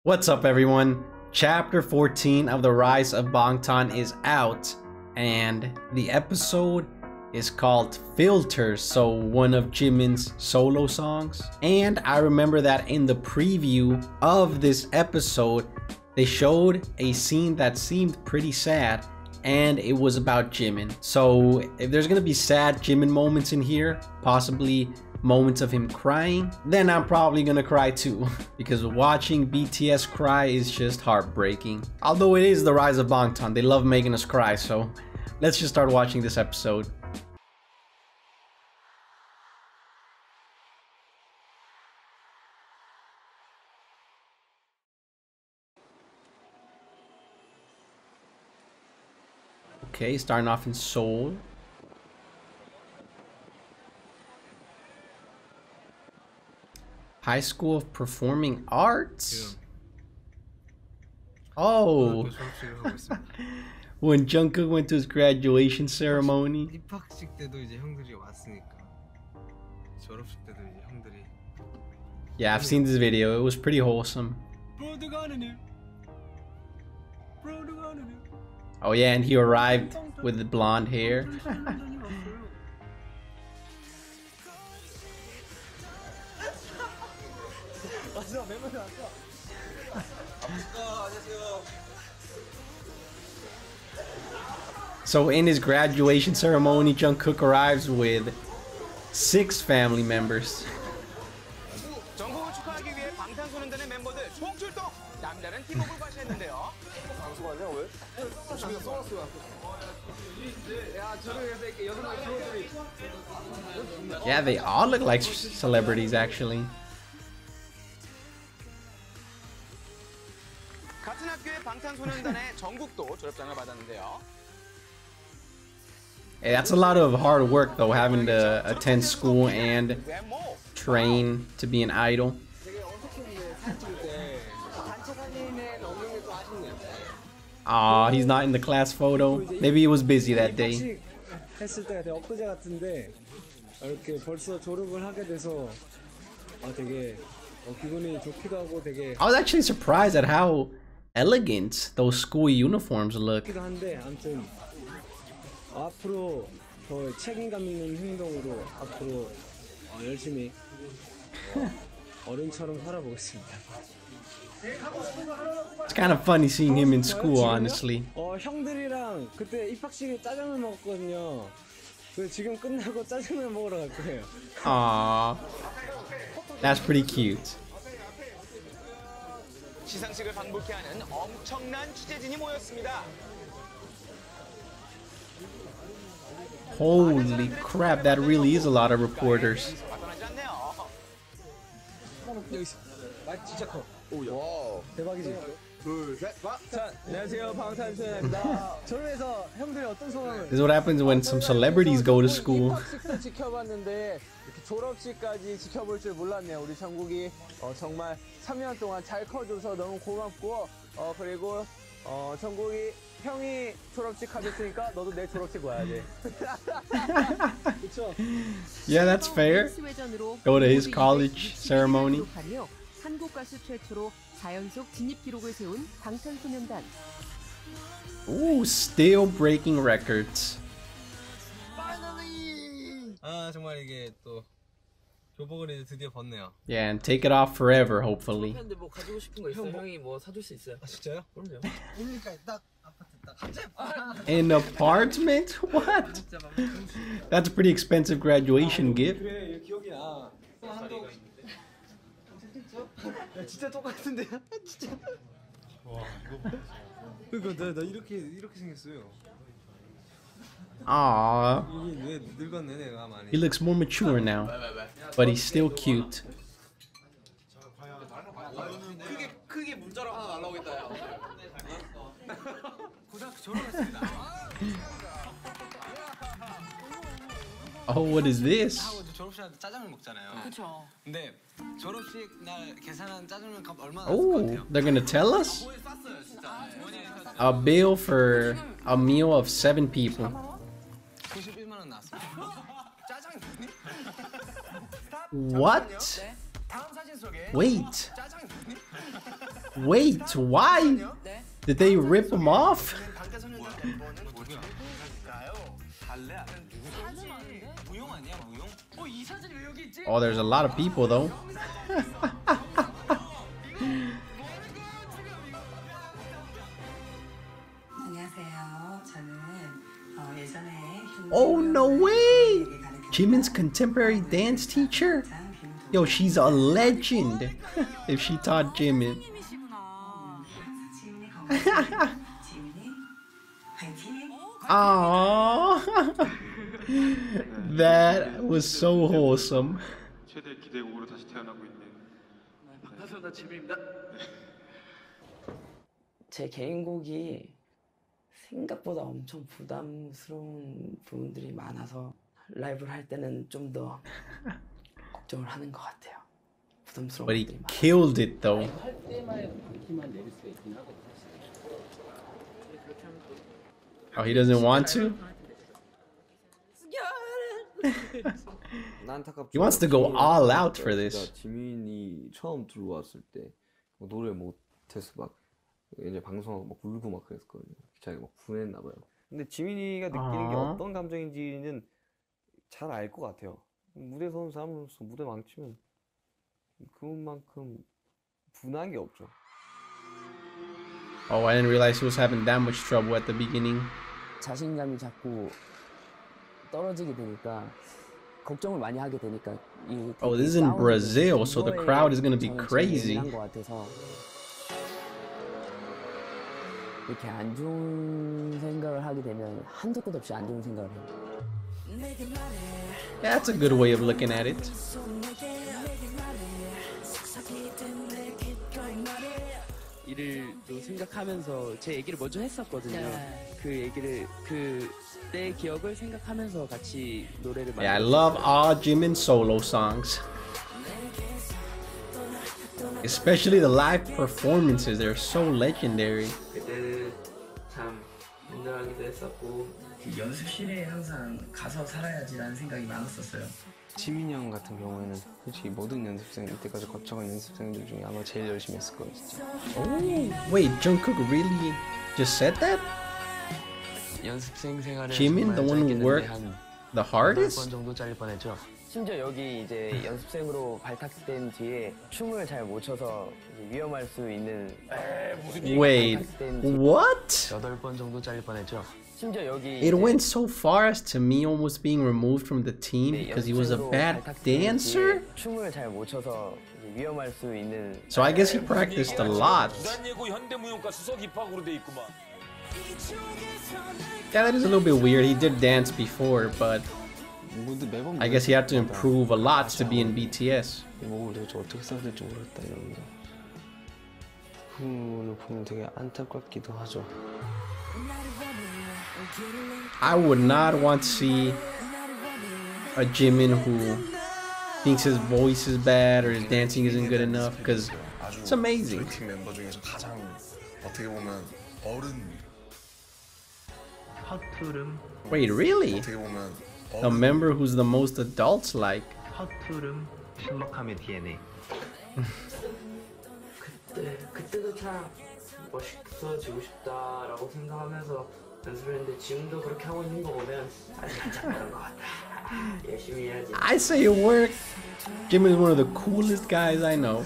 What's up, everyone? Chapter 14 of The Rise of Bangtan is out, and the episode is called Filters, so one of Jimin's solo songs. And I remember that in the preview of this episode, they showed a scene that seemed pretty sad, and it was about Jimin. So if there's gonna be sad Jimin moments in here, possibly moments of him crying, then I'm probably gonna cry too, because watching BTS cry is just heartbreaking. Although it is The Rise of Bangtan, they love making us cry, so let's just start watching this episode. Okay, starting off in Seoul. High School of Performing Arts? Oh! When Jungkook went to his graduation ceremony. 입학식 때도 이제 형들이 왔으니까 졸업식 때도 이제 형들이. Yeah, I've seen this video. It was pretty wholesome. Oh yeah, and he arrived with the blonde hair. So in his graduation ceremony, Jungkook arrives with 6 family members. 정국을 축하하기 위해 방탄소년단의 멤버들 총출동! 남다른 팀워크를 과시했는데요. 방송하냐 왜? 지금 써왔어요. 야, 저를 이렇게 6명 친구들이. Yeah, they all look like celebrities actually. 같은 학교의 방탄소년단의 정국도 졸업장을 받았는데요. Hey, that's a lot of hard work though, having to attend school and train to be an idol. Aw, he's not in the class photo. Maybe he was busy that day. 했을 때가 되게 엊그제 같은데 이렇게 벌써 졸업을 하게 돼서 되게 기분이 좋기도 하고 되게. I was actually surprised at how elegant those school uniforms look. 한데 아무튼 앞으로 더 책임감 있는 행동으로 앞으로 열심히 어른처럼 살아보겠습니다. It's kind of funny seeing him in school, honestly. 형들이랑 그때 입학식에 짜장면 먹었거든요. 그래서 지금 끝나고 짜장면 먹으러 갈 거예요. Aww, that's pretty cute. 시상식을 방불케 하는 엄청난 취재진이 모였습니다. Holy crap, that really is a lot of reporters. 진짜 커. 오, 대박이지. 둘, 셋, 자, 안녕하세요, 방탄소년단입니다. 졸업해서 형들이 어떤 소감을? This is what happens when some celebrities go to school. 입학식도 지켜봤는데 이렇게 졸업식까지 지켜볼 줄 몰랐네요. 우리 정국이 정말 3년 동안 잘 커줘서 너무 고맙고 그리고 정국이 형이 졸업식 가졌으니까 너도 내 졸업식 와야지. 그렇죠. Yeah, that's fair. Go to his college ceremony. 한국 가수 최초로 4연속 진입 기록을 세운 방탄소년단. Ooh, still breaking records. 정말 이게 또 교복을 이제 드디어 벗네요. Yeah, and take it off forever, hopefully. 근데 뭐 가지고 싶은 거 있어요? 형이 뭐 사줄 수 있어요? 진짜요? 그럼요. 그러니까 딱 아파트 딱. An apartment? What? That's a pretty expensive graduation gift. 그래, 기억이 나. 야, 진짜 똑같은데? 진짜. 와, 이거 봐. 그러니까 나 이렇게 생겼어요. Aww, 이게 왜 늙었네 내가 많이. he looks more mature now, but he's still cute. 크게 문자로 하나 날라오겠다. 야. 고등학교 졸업했습니다. Oh, what is this? 졸업식 할 때 짜장면 먹잖아요. 그렇죠. 근데 졸업식 날 계산한 짜장면 값 얼마나 Oh, they're gonna tell us? A bill for a meal of 7 people. 91만 원 나왔어요. 짜장면. What? 다음 사진 속에 Wait. 짜장면. Wait, why? Did they rip him off? Oh, there's a lot of people though. Oh, no way! Jimin's contemporary dance teacher? Yo, she's a legend if she taught Jimin. Aww. That was so wholesome. 최대 기대곡으로 다시 태어나고 있는 박하선다 지민입니다. 제 개인곡이 생각보다 엄청 부담스러운 부분들이 많아서 라이브를 할 때는 좀 더 걱정을 하는 것 같아요. 부담스러운 But he 것들이 많아요. killed it though. Oh, he doesn't want to? He wants to go all out for this. 지민이 처음 들어왔을 때 노래 못해서 막 이제 방송하고 막 울고 막 그랬거든요. 자기가 막 분했나 봐요. 근데 지민이가 느끼는 게 어떤 감정인지는 잘 알 것 같아요. 무대 서는 사람으로서 무대 망치면 그만큼 분한 게 없죠. Oh, I didn't realize he was having that much trouble at the beginning. 자신감이 자꾸 떨어지게 되니까 걱정을 많이 하게 되니까 이 Oh, this is in Brazil, so the crowd is gonna be crazy. 것 같아서 이렇게 안 좋은 생각을 하게 되면 한도 끝 없이 안 좋은 생각을 해요. Yeah, that's a good way of looking at it. 이를 또 생각하면서 제 얘기를 먼저 했었거든요. 그 얘기를 그때 기억을 생각하면서 같이 노래를 Yeah, I love all Jimin solo songs. Especially the live performances, they're so legendary. 그때는 참 힘들어하기도 했었고 연습실에 항상 가서 살아야지라는 생각이 많았었어요. 지민이 형 같은 경우에는 솔직히 모든 연습생 이때까지 거쳐간 연습생들 중에 아마 제일 열심히 했을 거예요, 진짜. Oh, wait, Jungkook really just said that? 연습생 생활을 Jimin, the one who worked the hardest? 정도 잘릴 뻔했죠. 심지어 여기 이제 연습생으로 발탁된 뒤에 춤을 잘 못 춰서 위험할 수 있는 Wait, what? 8번 정도 잘릴 뻔했죠. 심지어 여기 It went so far as to me almost being removed from the team because he was a bad dancer? 춤을 잘 못 춰서 위험할 수 있는 So I guess he practiced a lot. Yeah, that is a little bit weird. He did dance before, but I guess he had to improve a lot to be in BTS. 목을 도대체 어떻게 써야 될지 모르겠다 이러면서 그 부분을 보면 되게 안타깝기도 하죠. I would not want to see a Jimin who thinks his voice is bad or his dancing isn't good enough because it's amazing. 저희 팀 멤버 중에서 가장 어떻게 보면 어른 허투름 Wait, really? 어떻게 보면 A member who's the most adults-like. 허투름 신박함의 DNA. 그때도 참 멋있어지고 싶다라고 생각하면서 연습을 했는데 지금도 그렇게 하고 있는 거 보면 아직 한참 다른 것 같다. 열심히 해야지. I say it worked. Jimin is one of the coolest guys I know.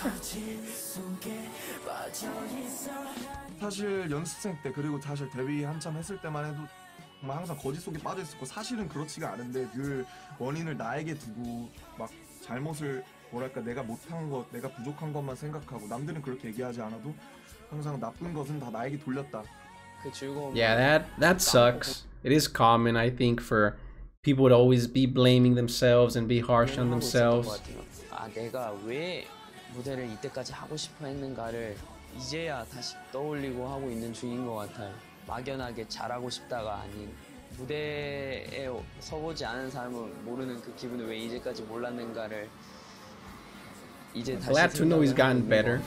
사실 연습생 때 그리고 사실 데뷔 한참 했을 때만 해도 정말 항상 거짓 속에 빠져 있었고 사실은 그렇지가 않은데 늘 원인을 나에게 두고 막 잘못을 뭐랄까 내가 못한 것, 내가 부족한 것만 생각하고 남들은 그렇게 얘기하지 않아도 항상 나쁜 것은 다 나에게 돌렸다. Yeah, that sucks. It is common, I think, for people to always be blaming themselves and be harsh on themselves. 아, 내가 왜 무대를 이때까지 하고 싶어 했는가를 이제야 다시 떠올리고 하고 있는 중인 것 같아요. 막연하게 잘하고 싶다가 아닌 무대에 서보지 않은 사람은 모르는 그 기분을 왜 이제까지 몰랐는가를 이제 다시 Glad to know he's gotten better.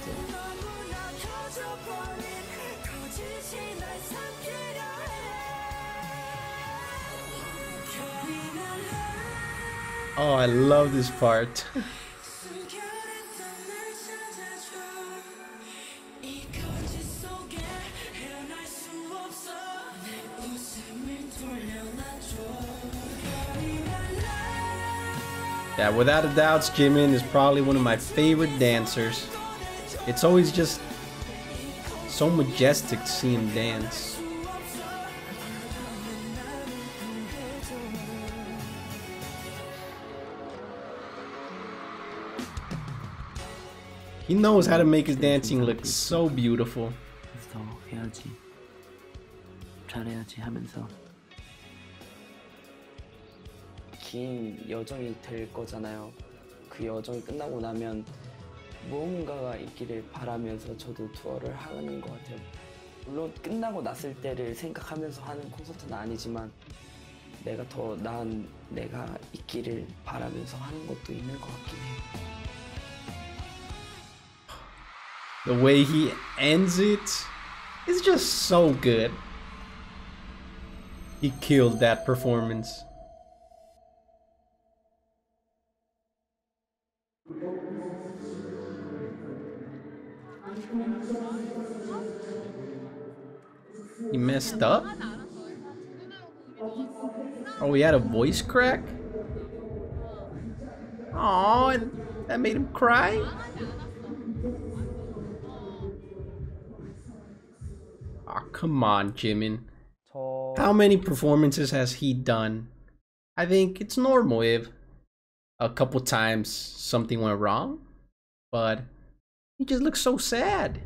Oh, I love this part. Yeah, without a doubt, Jimin is probably one of my favorite dancers. It's always just so majestic to see him dance. He knows how to make his dancing look so beautiful. 더 해야지, 잘해야지 하면서 긴 여정이 될 거잖아요. 그 여정이 끝나고 나면 무언가가 있기를 바라면서 저도 투어를 하는 것 같아요. 물론 끝나고 났을 때를 생각하면서 하는 콘서트는 아니지만 내가 더 나은 내가 있기를 바라면서 하는 것도 있는 것 같긴 해요. The way he ends it is just so good. He killed that performance. He messed up? Oh, he had a voice crack? Oh, and that made him cry? Oh, come on, Jimin. How many performances has he done? I think it's normal if a couple times something went wrong, but he just looks so sad.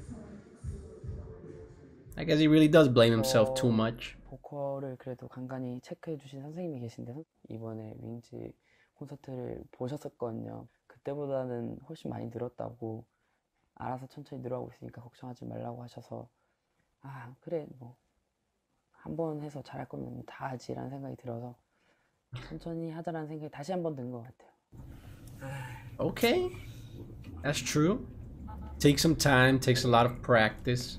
I guess he really does blame himself too much. 보컬을 그래도 간간히 체크해 주신 선생님이 계신데 이번에 윙즈 콘서트를 보셨었거든요. 그때보다는 훨씬 많이 늘었다고 알아서 천천히 늘어가고 있으니까 걱정하지 말라고 하셔서 아 그래 뭐 한 번 해서 잘할 거면 다 하지라는 생각이 들어서 천천히 하자라는 생각이 다시 한 번 든 것 같아요. Okay, that's true. Take some time, takes a lot of practice.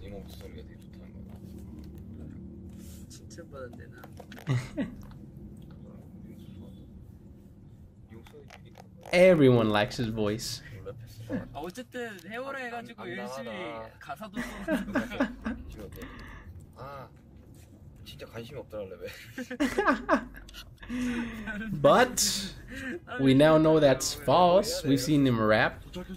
칭찬받았네 나. Everyone likes his voice. 어쨌든 해오라 해가지고 열심히 가사도 아 진짜 관심이 없더라 왜? But we now know that's false. We've seen him rap.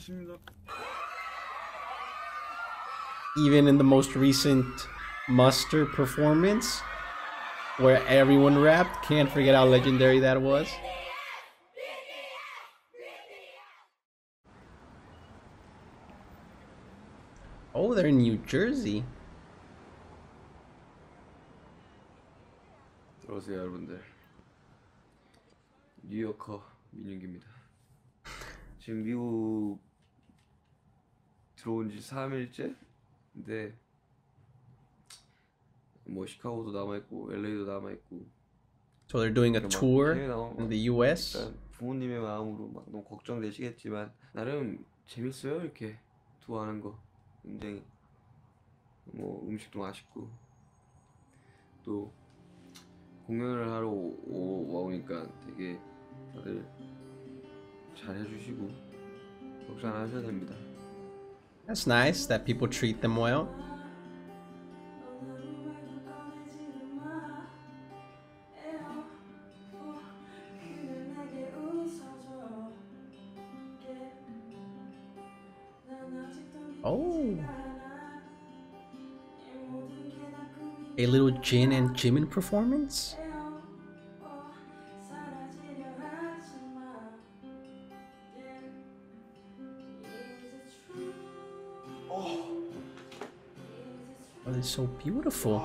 Even in the most recent Muster performance, where everyone rapped, can't forget how legendary that was. Oh, they're in New Jersey. 들어오세요 여러분들. 뉴요커 민윤기입니다. 지금 미국 들어온 지 3일째? 근데 뭐 시카고도 남아있고 LA도 남아있고 So they're doing a tour in the US. 부모님의 마음으로 막 너무 걱정되시겠지만 나름 재밌어요 이렇게 투어하는 거. 굉장히 뭐 음식도 맛있고 또 공연을 하러 와오니까 되게 다들 잘 해주시고 걱정 안 하셔도 됩니다. That's nice that people treat them well. Oh, a little Jin and Jimin performance? Oh, it's so beautiful.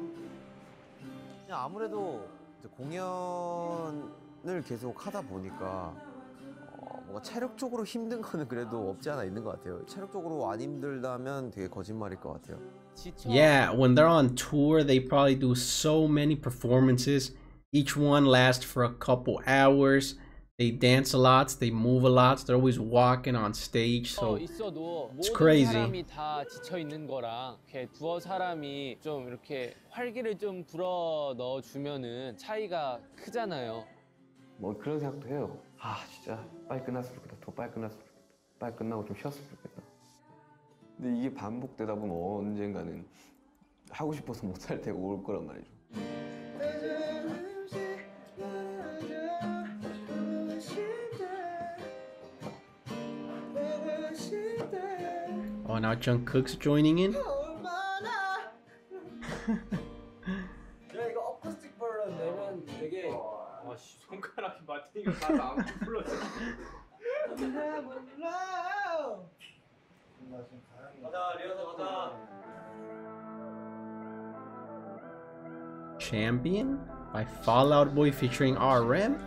아무래도 이제 공연을 계속 하다 보니까 뭔가 체력적으로 힘든 거는 그래도 없지 않아 있는 것 같아요. 체력적으로 안 힘들다면 되게 거짓말일 것 같아요. Yeah, when they're on tour, they probably do so many performances. Each one lasts for a couple hours. They dance a lot, they move a lot. They're always walking on stage, so it's crazy. 사람이 다 지쳐 있는 거랑 이렇게 두어 사람이 좀 이렇게 활기를 좀 불어 넣어 주면은 차이가 크잖아요. 뭐 그런 생각도 해요. 아 진짜 빨리 끝났으면 좋겠다. 더 빨리 끝났으면 좋겠다. 빨리 끝나고 좀 쉬었으면 좋겠다. 근데 이게 반복되다 보면 언젠가는 하고 싶어서 못 할 때가 올 거란 말이죠. Oh, now Jungkook's joining in. 야 이거 어쿠스틱 버전 내면 되게 아씨 손가락이 맞으니까 다안 불러져. 가자 리허설 가자. Champion by Fall Out Boy featuring RM.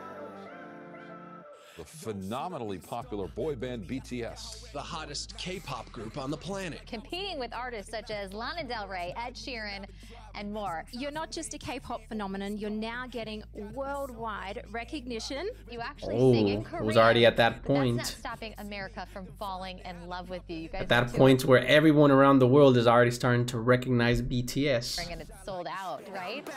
The phenomenally popular boy band BTS. The hottest K-pop group on the planet. Competing with artists such as Lana Del Rey, Ed Sheeran, and more. You're not just a K-pop phenomenon, you're now getting worldwide recognition. You actually sing in Korean. Was already at that point. That's not stopping America from falling in love with you. You guys At that point where everyone around the world is already starting to recognize BTS. and it's sold out, right?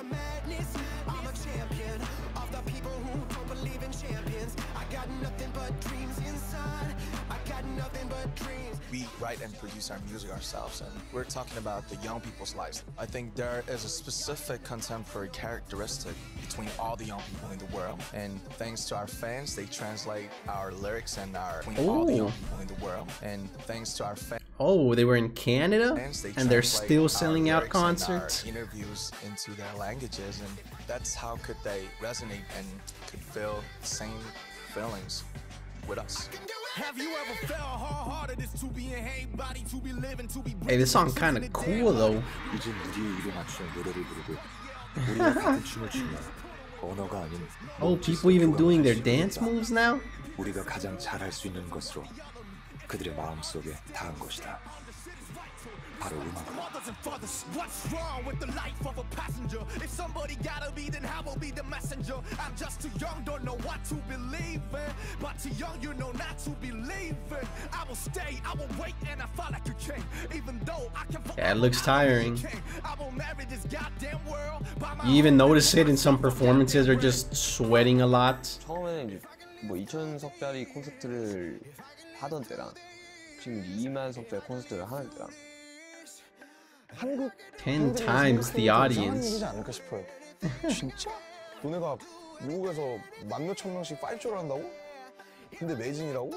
We write and produce our music ourselves, and we're talking about the young people's lives. I think there is a specific contemporary characteristic between all the young people in the world, and thanks to our fans, they translate our lyrics and our between all the young people in the world, and thanks to our fans. Oh, they were in Canada and they're still selling out concerts. Interviews into their languages, and that's how could they resonate and could feel the same feelings with us. Hey, this song kind of cool though. Oh, people even doing their dance moves now? 우리가 가장 잘할 수 있는 것으로 그들의 마음속에 닿은 것이다. 바로 음악. What's wrong with the life of a passenger? If somebody gotta be, then I will be the messenger. I'm just too young, don't know what to believe in. But too young, you know not to believe in. I will stay, I will wait, and I fall like a king. Even though I can. Yeah, it looks tiring. I will marry this goddamn world. You even notice it in some performances, they're just sweating a lot. 처음에는 이제 뭐 2,000석짜리 콘서트를 하던 때랑 지금 2만 석짜리 콘서트를 하는 때랑 10 times the audience. 얘기지 않을까 싶어요. 진짜? 너네가 미국에서 만 몇천 명씩 5쇼를 한다고? 근데 매진이라고?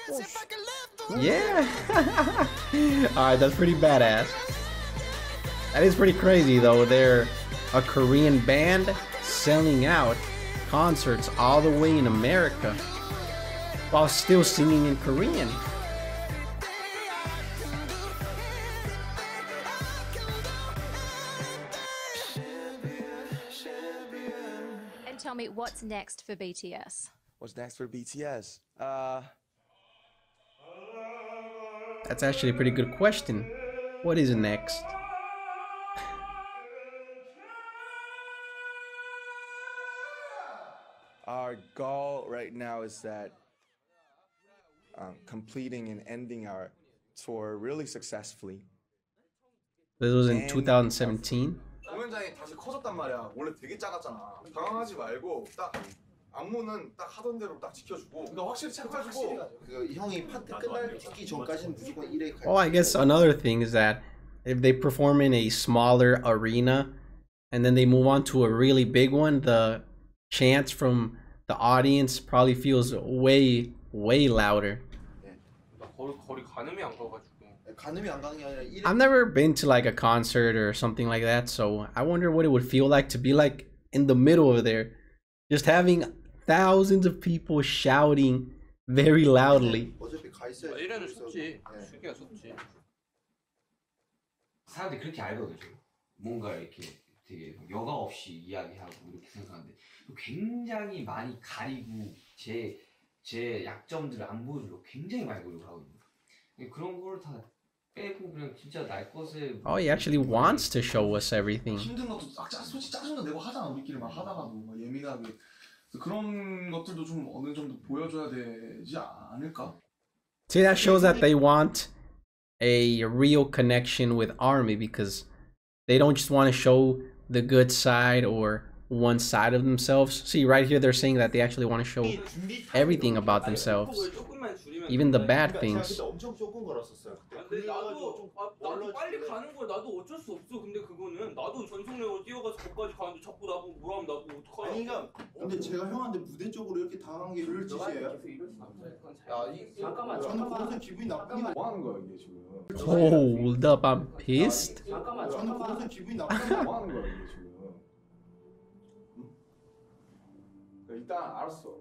Yeah. Alright, that's pretty badass. That is pretty crazy though. They're a Korean band selling out concerts all the way in America while still singing in Korean. And tell me, what's next for BTS? What's next for BTS? That's actually a pretty good question. What is next? Our goal right now is that completing and ending our tour really successfully. This was in 2017. 공연장이 다시 커졌단 말이야. 원래 되게 작았잖아. 당황하지 말고 딱 안무는 딱 하던 대로 딱 지켜주고. 그러니까 확실히 착해가지고. 그 형이 파트 끝날 듣기 전까지는 무조건 1회 갈. Oh, I guess another thing is that if they perform in a smaller arena and then they move on to a really big one, the chants from the audience probably feels way louder. 거리 가늠이 안 가가지고. 가늠이 안 가는 게 아니라 I've never been to like a concert or something like that, so I wonder what it would feel like to be like in the middle of there, just having thousands of people shouting very loudly. 어차피 가 있어야. 1회는 쉽지. 쉬기가 쉽지. 사람들이 그렇게 알거든요. 뭔가 이렇게 되게 여과 없이 이야기하고 이렇게 생각하는데 굉장히 많이 가리고 제 약점들을 안 보여주려고 굉장히 많이 노력하거든요. 그런 거를 다 빼고 그냥 진짜 날 것에. Oh, he actually wants to show us everything. 힘든 것도 솔직히 짜증도 내고 하잖아. 우리끼리 막 하다가도 막 예민하게. 그런 것들도 좀 어느 정도 보여줘야 되지 않을까? See, that shows that they want a real connection with ARMY because they don't just want to show the good side or one side of themselves. See, right here they're saying that they actually want to show everything about themselves. even the bad things. 제가 그때 엄청 조금 걸었었어요. 그때. 근데 나도 빨리 가는 거야. 나도 어쩔 수 없어. 근데 그거는 나도 전속력으로 뛰어가서 거기까지 가는데 자꾸 나보고 뭐라면 나도 어떡하냐. 아니 그러니까 근데 제가 형한테 무대 쪽으로 이렇게 당한 게 그럴 짓이에요? 잠깐만. 저는 거기서 기분이 나쁘긴 뭐 하는 거야 이게 지금? Hold up, I'm pissed. 저는 거기서 기분이 나쁘긴 뭐 하는 거야 이게 지금? 일단 알았어.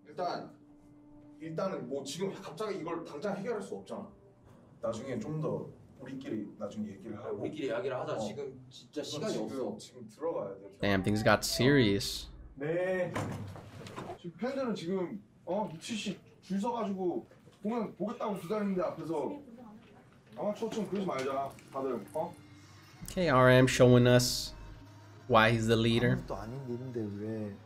일단은 뭐 지금 갑자기 이걸 당장 해결할 수 없잖아. 나중에 좀 더 우리끼리 나중에 얘기를 하고. 우리끼리 이야기를 하자. 지금 진짜 시간이 없어. 지금 들어가야 돼. Damn, things got serious. 네. 지금 팬들은 지금 미치씨 줄 서가지고 공연 보겠다고 기다리는데 앞에서 아마추어처럼 그러지 말자. 다들 Okay, RM showing us why he's the leader. 아무것도 아닌 일인데 왜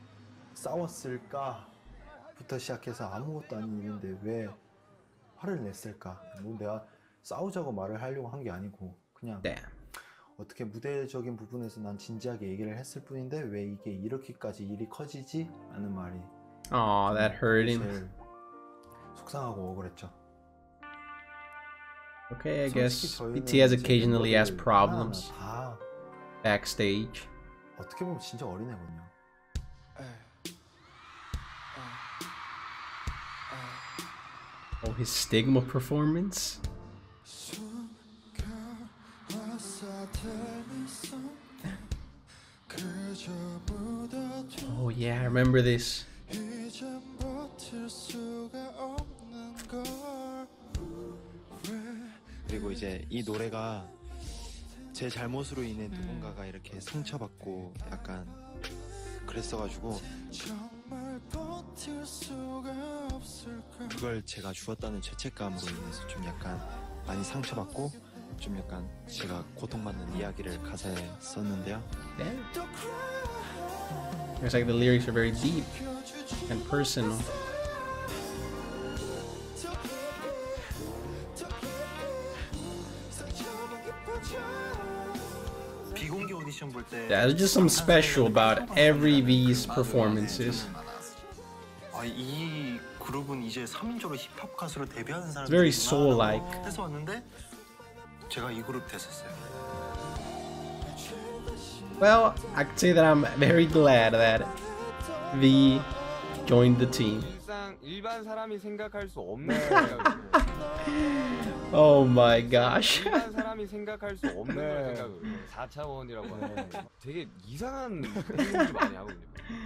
싸웠을까부터 시작해서 아무것도 아닌 일인데 왜 화를 냈을까? 뭐 내가 싸우자고 말을 하려고 한 게 아니고 그냥 어떻게 무대적인 부분에서 난 진지하게 얘기를 했을 뿐인데 왜 이게 이렇게까지 일이 커지지? 라는 말이 Aw, that hurt him. 제일 속상하고 억울했죠. Okay, I guess BTS occasionally has problems backstage. 어떻게 보면 진짜 어린애거든요. Oh, his Stigma performance. Oh yeah, I remember this. 그리고 이제 이 노래가 제 잘못으로 인해 누군가가 이렇게 상처받고 약간 그랬어가지고 그걸 제가 주었다는 죄책감으로 인해서 좀 약간 많이 상처받고 좀 약간 제가 고통받는 이야기를 가사에 썼는데요. It's like the lyrics are very deep and personal. 비공개 오디션 볼 때 Yeah, there's just something special about every V's performances. 이 그룹은 이제 3인조로 힙합 가수로 데뷔하는 It's very soul-like. 해서 왔는데 제가 이 그룹 됐었어요. Well, I could say that I'm very glad that V joined the team. 일반 사람이 생각할 수 없는 생각으로. Oh my gosh. 일반 사람이 생각할 수 없는 걸 생각으로 4차원이라고 하는 되게 이상한 행동을 많이 하거든요.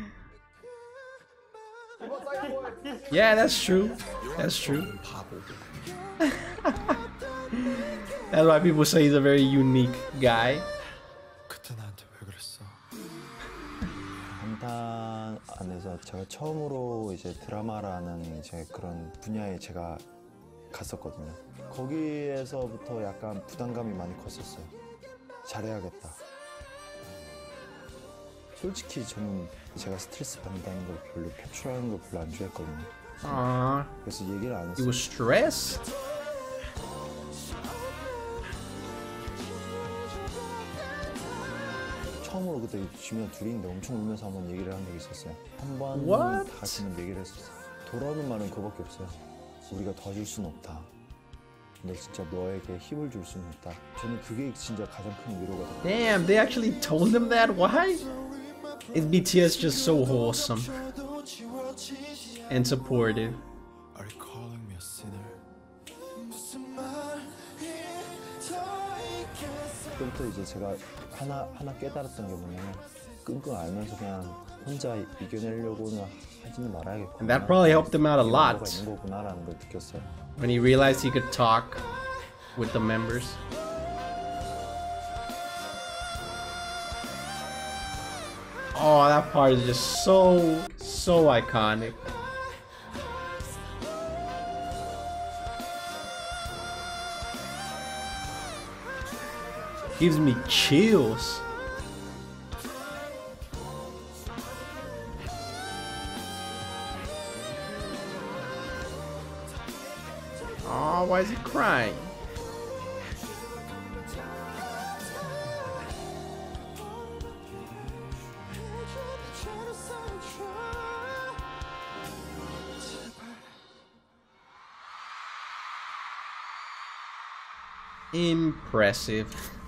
Yeah, that's true. That's true. That's why people say he's a very unique guy. 그때 나한테 왜 그랬어? 감탄 안에서 제가 처음으로 이제 드라마라는 이제 그런 분야에 제가 갔었거든요. 거기에서부터 약간 부담감이 많이 컸었어요. 잘해야겠다. 솔직히 저는 제가 스트레스 받는다는 걸 별로 표출하는 걸 별로 안 좋아했거든요. 그래서 얘기를 안 했어요. He was stressed. 처음으로 그때 지면 둘이 있는데 엄청 울면서 한번 얘기를 한 적이 있었어요. 한번 What? 다 같이는 얘기를 했었어요. 돌아오는 말은 그거밖에 없어요. 우리가 도와줄 수는 없다. 너 진짜 너에게 힘을 줄 수는 없다. 저는 그게 진짜 가장 큰 위로가 돼요. Damn, they actually told him that? Why? Is BTS just so wholesome and supportive? Are you calling me a sinner? 그때부터 이제 제가 하나 깨달았던 게 뭐냐면 끙끙 앓면서 그냥 혼자 이겨내려고는 하지는 말아야겠구나. And that probably helped him out a lot 있는 거구나라는 걸 느꼈어요. when he realized he could talk with the members. Oh, that part is just so iconic. Gives me chills. Oh, why is he crying? Impressive.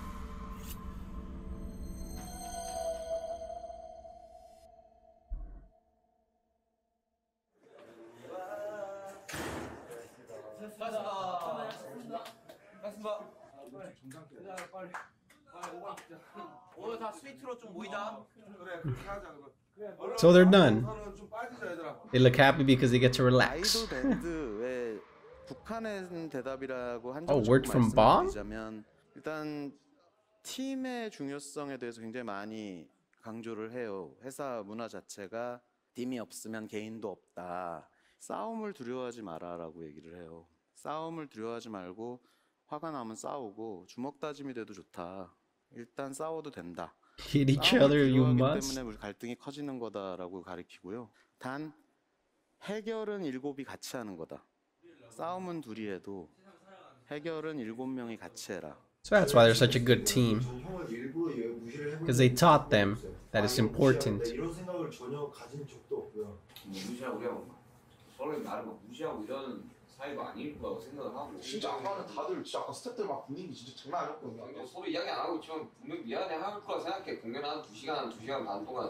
So they're done. They look happy because they get to relax. 아이돌 밴드의 북한의 대답이라고 한 Oh, 점 word from Bong? 말씀드리자면 일단 팀의 중요성에 대해서 굉장히 많이 강조를 해요. 회사 문화 자체가 팀이 없으면 개인도 없다. 싸움을 두려워하지 마라라고 얘기를 해요. 싸움을 두려워하지 말고 화가 나면 싸우고 주먹 다짐이 돼도 좋다. 일단 싸워도 된다. Hit each other, you must. 때문에 우리 갈등이 커지는 거다라고 가리키고요. 단 해결은 7이 같이 하는 거다. 싸움은 둘이 해도 해결은 7명이 같이 해라. So that's why they're such a good team. Because they taught them that it's important. 이런 생각을 전혀 가진 적도 없고요. 무시하고 그냥 서로 나를 막 무시하고 이러는 사이가 아닐 거라고 생각을 하고. 진짜 아까는 다들 진짜 아까 스태프들 막 분위기 진짜 장난 아니었거든요. 서로 이야기 안 하고 있지만 분명 미안해 할 거라 생각해. 공연한 2시간 반 동안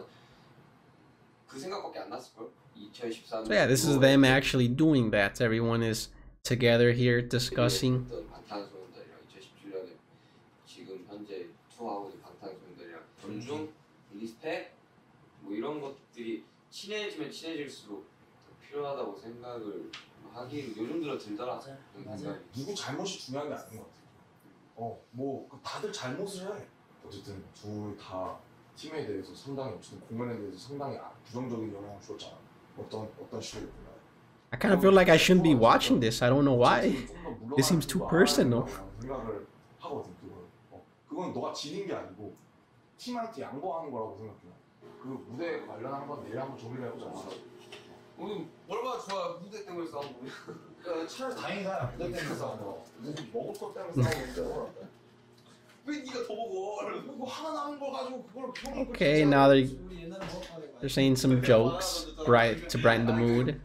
그 생각밖에 안 났을 걸. 2014년. So yeah, this is them actually doing that. Everyone is together here discussing. 방탄소년단이랑 2017년에 지금 현재 투어하고 있는 방탄소년단이랑 존중, 리스펙 뭐 이런 것들이 친해지면 친해질수록 필요하다고 생각을 하기 요즘 들어 들더라. 맞아요. 누구 잘못이 중요한 게 아닌 것 같아요. 뭐 다들 잘못을 해. 어쨌든 둘 다 팀에 대해서 상당히 어쨌든 공연에 대해서 상당히 부정적인 영향을 줬잖아. 어떤 식으로 보나요? I kind of feel like I shouldn't be watching this. I don't know why. This seems too personal. 생각을 하거든 그걸. 그건 너가 지는 게 아니고 팀한테 양보하는 거라고 생각해요. 그 무대에 관련한 건 내일 한번 정리를 해보자. 오늘 얼마나 좋아. 무대 때문에 싸우고. 차라리 다행이다. 무대 때문에 싸우는 거. 무슨 먹을 것 때문에 싸우는데. 왜 네가 더 먹어? 뭐 하나 남은 거 가지고 그걸 평을. Okay, now they're saying some jokes, right, to brighten the mood.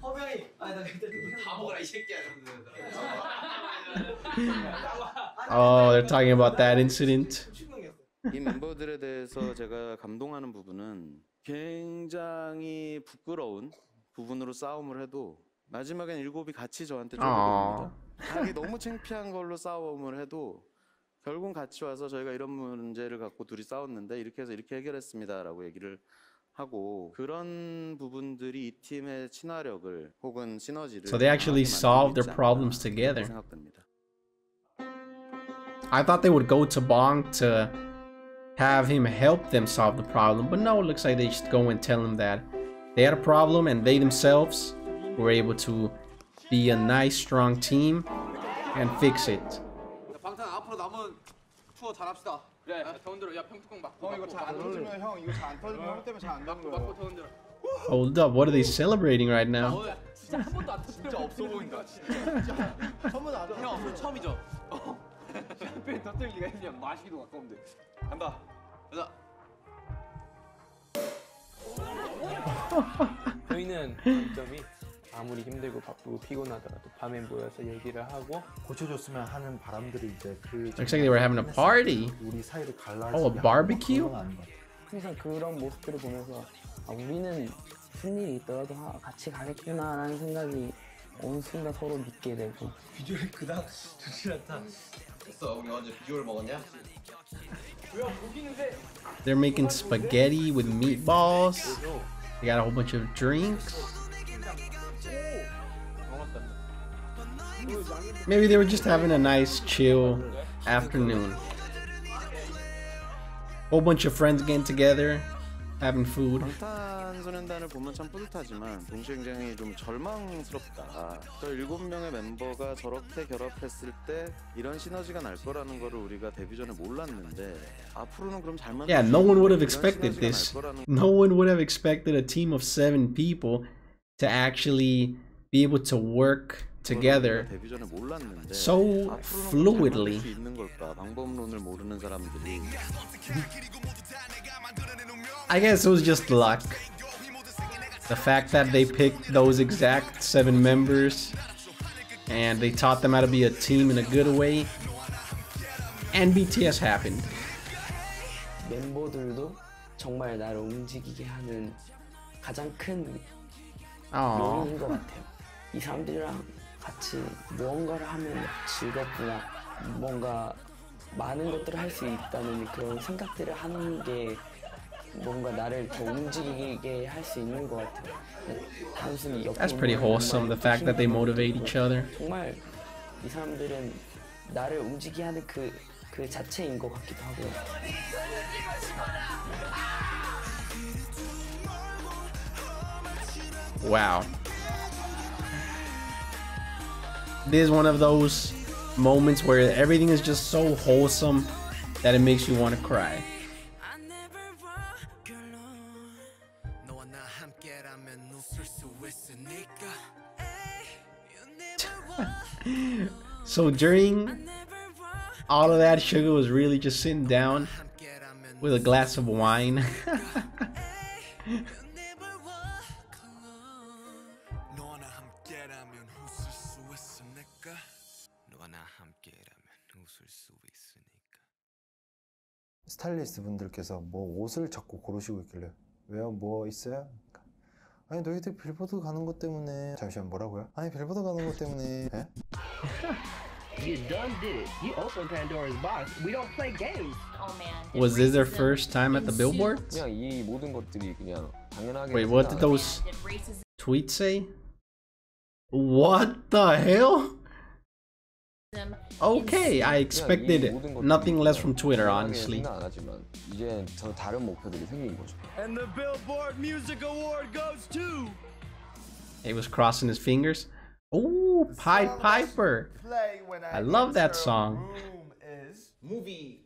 Oh, they're talking about that incident. 이 멤버들에 대해서 제가 감동하는 부분은 굉장히 부끄러운 부분으로 싸움을 해도 마지막엔 7이 같이 저한테 쫄려듭니다. 자기 너무 창피한 걸로 싸움을 해도 결국 같이 와서 저희가 이런 문제를 갖고 둘이 싸웠는데 이렇게 해서 이렇게 해결했습니다라고 얘기를 하고 그런 부분들이 이 팀의 친화력을 혹은 시너지를 So they actually solved their problems together. I thought they would go to Bong to have him help them solve the problem, but no, it looks like they just go and tell him that they had a problem and they themselves were able to be a nice, strong team and fix it. 방탄 앞으로 남은 투어 잘합시다. 그래, 더 흔들어. 야, 평뚜껑 막. 형 이거 잘 안 터지면 형 이거 잘 안 터지면 형 때문에 잘 안 되는 거야. 맞고 더 흔들어. Hold up, what are they celebrating right now? 진짜 한 번도 안 터뜨려. 진짜 없어 보인다. 진짜. 처음은 안 형, 오늘 처음이죠. 샴페인 터뜨릴 리가 있냐? 마시기도 가까운데. 간다. 가자. 저희는 장점이 아무리 힘들고 바쁘고 피곤하더라도 밤에 모여서 얘기를 하고 고쳐줬으면 하는 바람들이 이제 그 Looks like they were having a party. 우리 사이를 갈라할 Oh, a barbecue? 항상 그런 모습들을 보면서 아, 우리는 무슨 일이 있더라도 같이 가겠구나라는 생각이 어느 순간 서로 믿게 되고 비주얼이 그닥 좋지 않다. 됐어, 우리 어제 비주얼 먹었냐? They're making spaghetti with meatballs. They got a whole bunch of drinks. Maybe they were just having a nice chill afternoon. Whole bunch of friends getting together, having food. 방탄소년단을 보면 참 뿌듯하지만 동시에 굉장히 좀 절망스럽다. 저 7명의 멤버가 저렇게 결합했을 때 이런 시너지가 날 거라는 거를 우리가 데뷔 전에 몰랐는데 앞으로는 그럼 잘 Yeah, no one would have expected this. No one would have expected a team of 7 people to actually be able to work together so fluidly. I guess it was just luck. The fact that they picked those exact 7 members and they taught them how to be a team in a good way. and BTS happened. 멤버들도 정말 나를 움직이게 하는 가장 큰 Aww. 요인인 것 같아요. 이 사람들이랑 같이 무언가를 하면 즐겁구나, 뭔가 많은 것들을 할 수 있다는 그런 생각들을 하는 게 뭔가 나를 더 움직이게 할 수 있는 것 같아요. 단순히 옆에 That's pretty 있는 wholesome, the fact that they motivate each other. 정말 이 사람들은 나를 움직이게 하는 그 자체인 것 같기도 하고요. Wow. This is one of those moments where everything is just so wholesome that it makes you want to cry. So during all of that, Suga was really just sitting down with a glass of wine. 스타일리스트 분들께서 뭐 옷을 자꾸 고르시고 있길래 왜요? 뭐 있어요? 아니 너희들 빌보드 가는 것 때문에. 잠시만, 뭐라고요? 아니 빌보드 가는 것 때문에. 에? You done did it. You opened Pandora's box. We don't play games. Oh man. Was this their first time at the billboards? 그냥 이 모든 것들이 그냥 당연하게. Wait, what did those tweets say? What the hell? Okay, I expected nothing less from Twitter, honestly. 이제 저 다른 목표들이 생긴 거죠. And the Billboard Music Award goes to. He was crossing his fingers. Oh, Pied Piper! I love that song. Movie.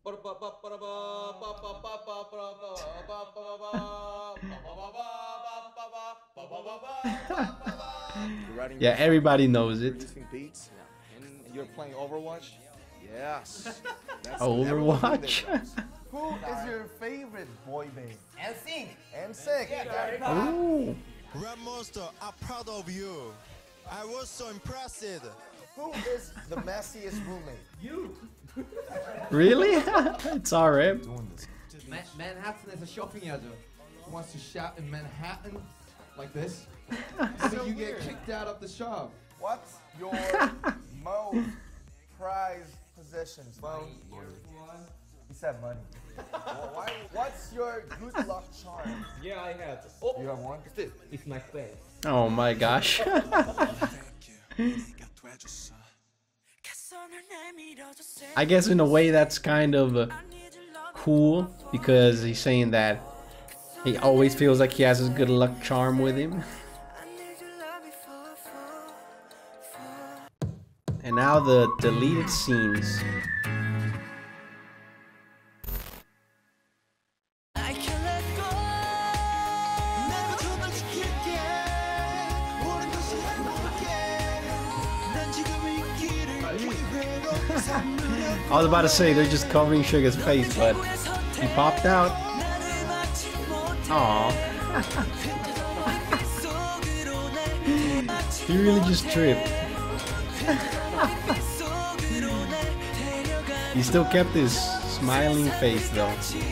Yeah, everybody knows it. You're playing Overwatch? Yes. Overwatch? Who is your favorite boy band? NSYNC. NSYNC. Ooh. Red Monster, I'm proud of you. I was so impressed. Who is the messiest roommate? You. Really? It's alright. Manhattan에서 쇼핑하죠. Who wants to shop in Manhattan like this? So you get kicked out of the shop. What's your most prized possessions? Phone. He said money. What's your good luck charm? Yeah, I have. Oh, you have one? It's my face. Oh my gosh. I guess in a way that's kind of cool because he's saying that he always feels like he has his good luck charm with him. And now the deleted scenes. I was about to say they're just covering Suga's face, but he popped out. Aww. He really just tripped. He still kept his smiling face though.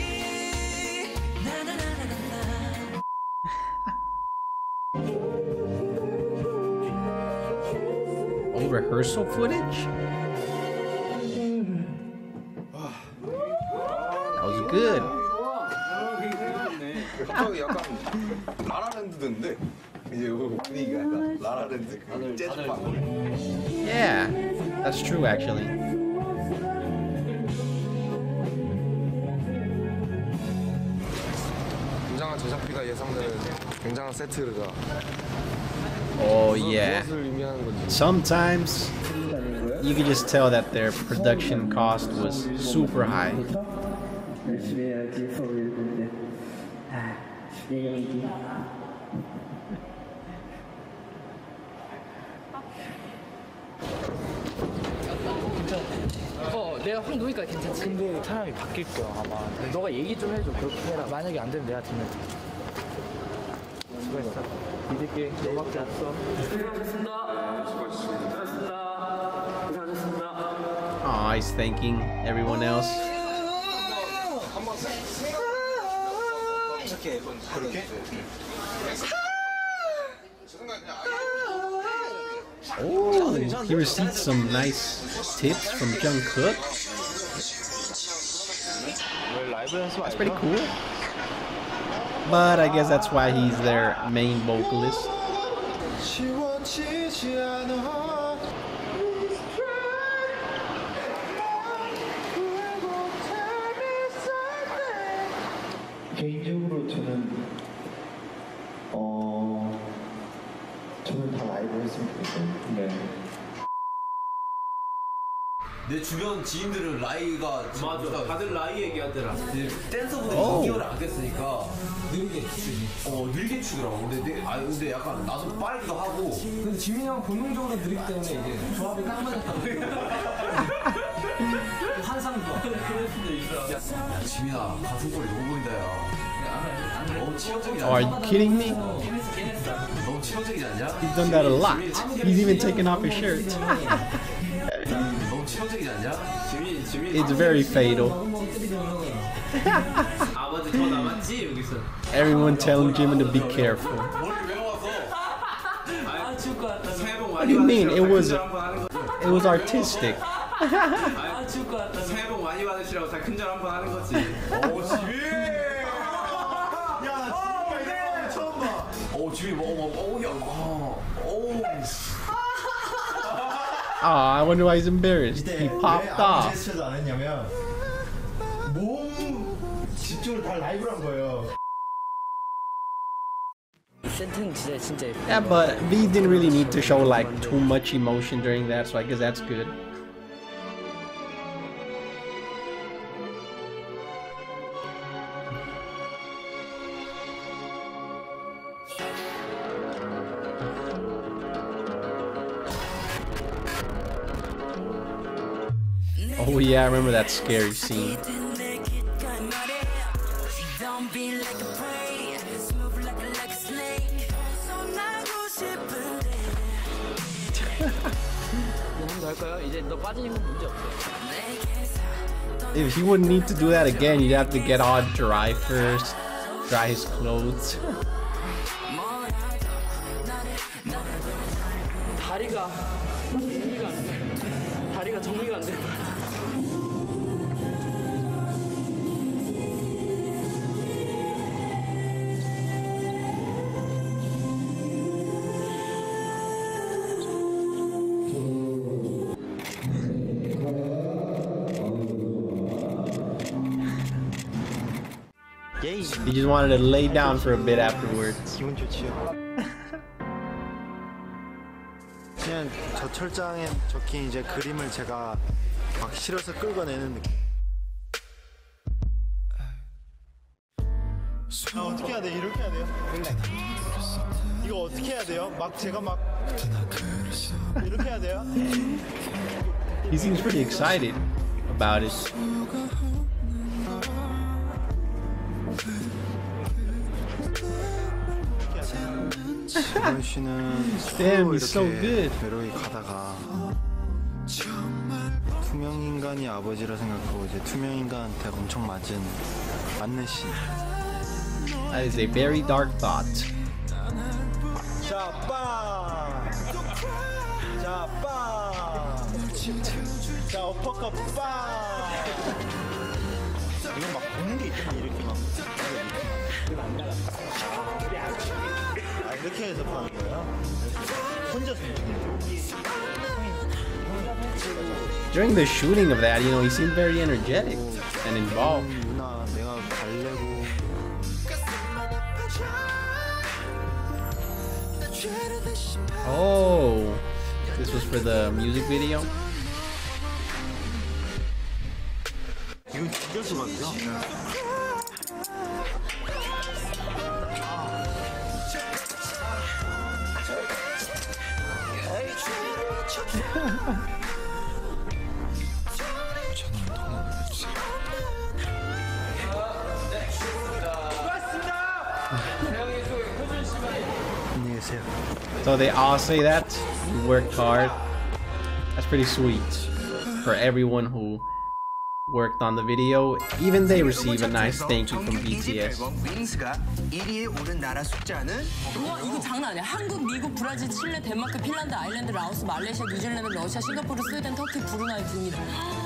Oh, rehearsal footage? That was good. 갑자기 약간 라라랜드 된데 이제 분위기가 약간 라라랜드 그 재즈 방. Yeah, that's true actually. 굉장한 제작비가 예상되는 굉장한 세트가. Oh yeah. Sometimes you can just tell that their production cost was super high. 내가 확 놓으니까 괜찮지? 근데 사람이 바뀔 거야 아마. 너가 얘기 좀 해줘. 그렇게 해라. 만약에 안 되면 내가 듣는. 수고했어. 믿을게. 너밖에 없어. Aw, now he's thanking everyone else. Oh, he received some nice tips from Jungkook. That's pretty cool. But I guess that's why he's their main vocalist. 개인적으로 저는 저는 다 라이브 했으면 좋겠어요. 네. 내 주변 지인들은 라이가 맞아. 다들 라이 얘기하더라. 댄서분들이 2개월을 안 깼으니까 느리게 추더라고. 근데 약간 나도 빠르기도 하고. 근데 지민이 형 본능적으로 느리기 때문에 이제 조합이 딱 맞았다고. 환상도. 그럴 수도 있어. 야 지민아 가슴골이 너무 보인다 야. 너무 치명적이지 않냐? Are you kidding me? 너무 치명적이지 않냐? He's done that a lot. He's even taken off his shirt. 너무 치명적이지 않냐? It's very fatal. 아 맞아 더 남았지 여기서. Everyone telling Jimin to be careful. 아 죽을 것 같다. 새해 복 What 많이 do you mean? 받으시라고. It was artistic. 아 죽을 것 같다. 새해 복 많이 받으시라고 다 큰절 한번 하는 거지. 오 지민! 야, 진짜 처음 봐. 오 지민 I wonder why he's embarrassed. He popped off. 제스처도 안 했냐면 몸 집중을 다 라이브로 한 거예요. 세트는 진짜 예뻐. Yeah, but V didn't really need to show like too much emotion during that, so I guess that's good. Oh yeah, I remember that scary scene. If he wouldn't need to do that again, you'd have to get all dry first, dry his clothes. 다리가 정리가 안 돼. He just wanted to lay down for a bit afterwards. 기분 좋지요. 그냥 저 철장에 적힌 이제 그림을 제가 막 실어서 끌어내는 느낌. 어떻게 해야 돼? 이렇게 해야 돼요? 이거 어떻게 해야 돼요? 막 제가 막 이렇게 해야 돼요? He seems pretty excited about it. 이번 씨는 Damn, he's so good. 외로이 가다가 투명 인간이 아버지라 생각하고 이제 투명 인간한테 엄청 맞는 씨. That is a very dark thought. 자, 빵! 자, 빵! 자, 어퍼컷 빵! 이건 막 보는 게 있던데 이렇게 막. 아, 이렇게 해서 파는 거예요? 혼자서 During the shooting of that, you know, he seemed very energetic and involved. 누나, 내가 달래고. Oh, this was for the music video? 이건 진짜 수박이죠? So they all say that? You worked hard. That's pretty sweet. for everyone who worked on the video. Even they receive a nice thank you from BTS. 윙스가 1위에 오른 나라 숫자는 우와 이거 장난 아니야. 한국, 미국, 브라질, 칠레, 덴마크, 핀란드, 아일랜드, 라오스, 말레이시아, 뉴질랜드, 러시아, 싱가포르, 스웨덴, 터키, 브루나이 등이다.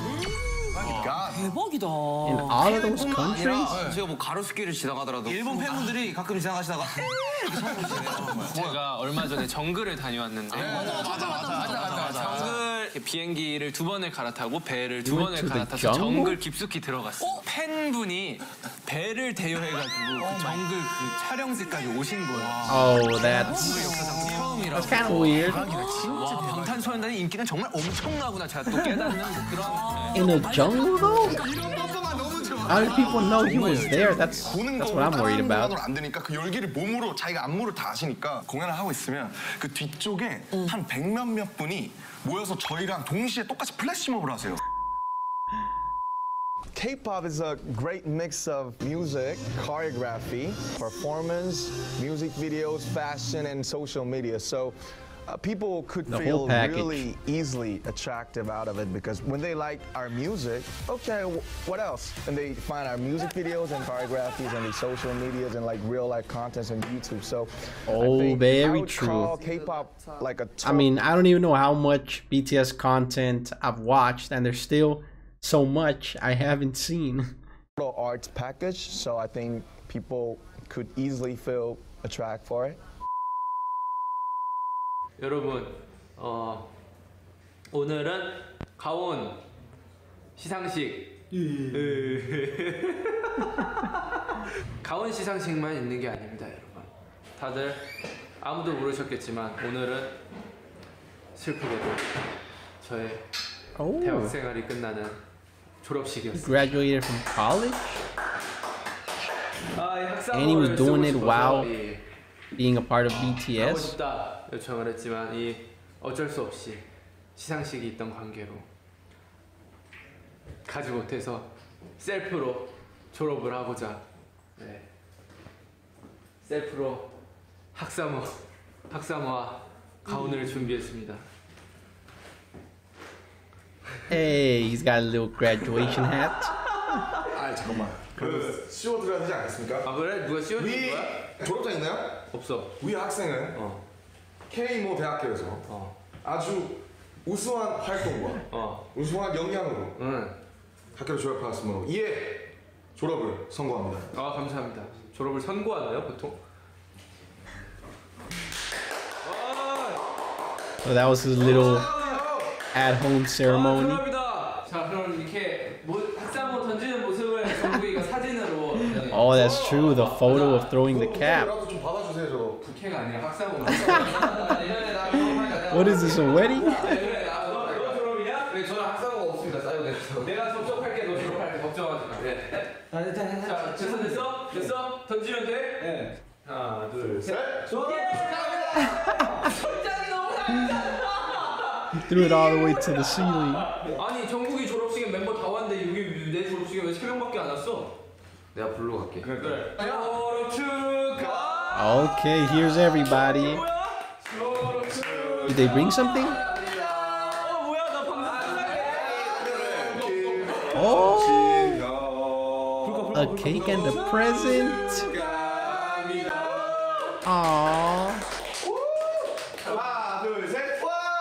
대박이다. In all of those countries? 제가 뭐 가로수길을 지나가더라도 일본 팬분들이 가끔 지나가시다가 이렇게 쳐다보시네요. 제가 얼마 전에 정글을 다녀왔는데 맞아. 정글 비행기를 2번을 갈아타고 배를 2번을 갈아타서 정글 깊숙이 들어갔어요. 팬분이 배를 대여해가지고 그 정글 그 촬영지까지 오신 거예요. Oh, that's kind of weird. 와, 방탄소년단의 인기는 정말 엄청나구나 제가 또 깨닫는 그런. In a jungle though? How did people know he was there? That's what I'm worried about. 안 되니까 그 열기를 몸으로 자기가 안무를 다 아시니까 공연을 하고 있으면 그 뒤쪽에 한 100몇몇 분이 모여서 저희랑 동시에 똑같이 플래시몹을 하세요. K-pop is a great mix of music, choreography, performance, music videos, fashion, and social media. So people could feel really easily attractive out of it because when they like our music, okay, what else? And they find our music videos and choreographies and the social medias and like real life contents on YouTube. So very true. K-pop like a I mean, I don't even know how much BTS content I've watched, and there's still so much I haven't seen. Arts package, so I think people could easily feel attracted for it. 여러분, 오늘은 가온 시상식. 가온 시상식만 있는 게 아닙니다, 여러분. 다들 아무도 모르셨겠지만 오늘은 슬프게도 저의 대학 생활이 끝나는 졸업식이었어요. Graduated from college? And he was doing it while being a part of BTS? 가고 싶다 요청을 했지만 어쩔 수 없이 시상식이 있던 관계로 가지 못해서 셀프로 졸업을 하고자 셀프로 학사모와 가운을 준비했습니다. Hey, he's got a little graduation hat. 아 잠깐만. 그 씌워드려야 되지 않겠습니까? 아 그래? 누가 씌워주는 거야? 졸업장 있나요? 없어. 우리 학생은 K모 대학교에서 아주 우수한 활동과 우수한 역량으로 학교를 졸업하였으므로 이에 졸업을 선고합니다. 아 감사합니다. 졸업을 선고하나요 보통? So that was his little at-home ceremony. 자 그럼 이렇게 학사모 던지는 모습을 정국이가 사진으로. Oh, that's true. The photo of throwing the cap. 좀 받아주세요 저. 부캐가 아니라 학사모. What is this, a wedding? 너 졸업이야? 네, 저는 학사모가 없습니다. 쌓여있어. 내가 접촉할게, 너 졸업할게. 걱정하지 마. 자, 됐어? 던지면 돼? 네. 하나, 둘, 셋. He threw it all the way to the ceiling. 아니, 정국이 졸업식에 멤버 다 왔는데 여기 내 졸업식에 왜 3명밖에 안 왔어? 내가 부르고 갈게. 그래. 졸업 축하. Okay, here's everybody. Did they bring something? Oh, a cake and a present. Aww. 하나, 둘, 셋.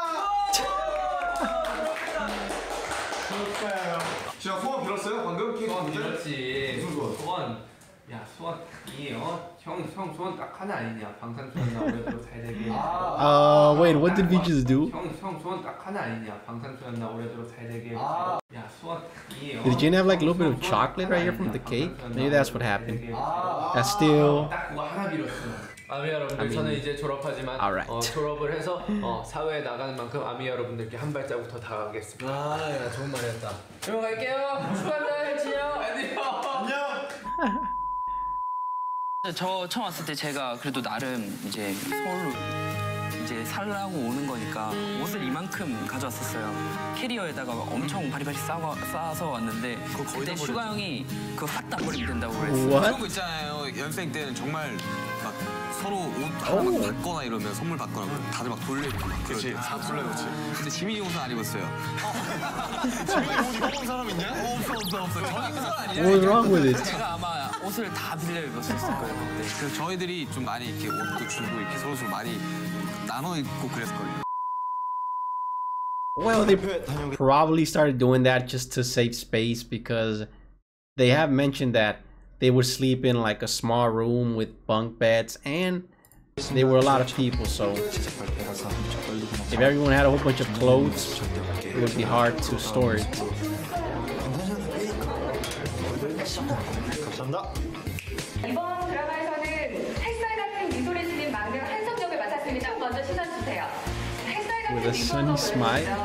제가 소원 빌었어요? 방금 소원 빌었지. 무슨 소원? 소원. 야 소원이 형 소원 딱 하나 아니냐? 방탄소년단 올해대로 잘 되게. Wait, what did we just do? 형 소원 딱 하나 아니냐? 방탄소년단 올해대로 잘 되게. 야 소원이. Did Jin have like a little bit of chocolate right here from the cake? Maybe that's what happened. That's still. 딱 그거 하나 빌었어. 아미 여러분들 저는 이제 졸업하지만 졸업을 해서 사회에 나가는 만큼 아미 여러분들께 한 발자국 더 다가가겠습니다. 야, 좋은 말이었다. 그럼 갈게요. 축하합니다, 혜진이 형. 안녕. 저 처음 왔을 때 제가 그래도 나름 이제 서울로 이제 살라고 오는 거니까 옷을 이만큼 가져왔었어요. 캐리어에다가 엄청 바리바리 싸서 왔는데 그때 슈가 형이 그거 싹 다 버리면 된다고 그랬어요. 그런 거 있잖아요. 연생 때는 정말 막 서로 옷 하나 막 받거나 이러면 선물 받거나 그러면 다들 막 돌려입고 막 그치, 다 돌려놓지. 근데 지민이 옷은 안 입었어요. 지민이 옷 입어본 사람 있냐? 없어. 저희 옷은 아니야. What's wrong with it? 제가 아마 옷을 다 빌려 입었을 거예요 그때. 그래서 저희들이 좀 많이 이렇게 옷도 주고 이렇게 서로 많이 나눠 입고 그랬거든요. Well, they probably started doing that just to save space because they have mentioned that they would sleep in like a small room with bunk beds and there were a lot of people, so if everyone had a whole bunch of clothes, it would be hard to store it. 이번 드라마에서는 햇살 같은 미소를 지닌 막내 한석 역을 맡았습니다. 먼저 시선 주세요. 햇살 같은 With a sunny smile.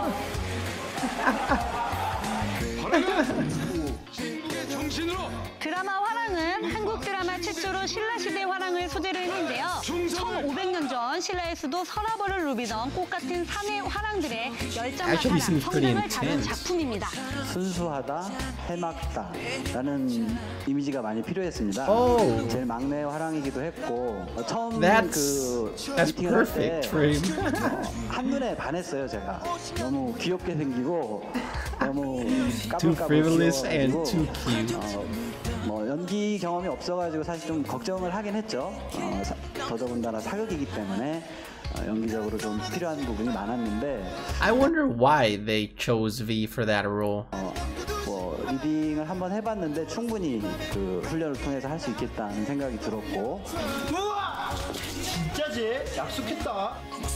드라마 화랑은 한국 드라마 최초로 신라시대 화랑을 소재로 했는데요. 1500년 전 신라에서도 서라벌을 누비던 꽃같은 사내 화랑들의 열정과 사랑, 성장을 다룬 작품입니다. 순수하다, 해맑다 라는 이미지가 많이 필요했습니다. 제일 막내 화랑이기도 했고 처음 그 미팅을 할 때 한눈에 반했어요. 제가 너무 귀엽게 생기고 너무 까불까불 귀여워가지고 뭐 연기 경험이 없어가지고 사실 좀 걱정을 하긴 했죠. 더더군다나 사극이기 때문에 연기적으로 좀 필요한 부분이 많았는데 I wonder why they chose V for that role. 뭐 리딩을 한번 해봤는데 충분히 그 훈련을 통해서 할 수 있겠다는 생각이 들었고. 우와! 진짜지? 약속했다.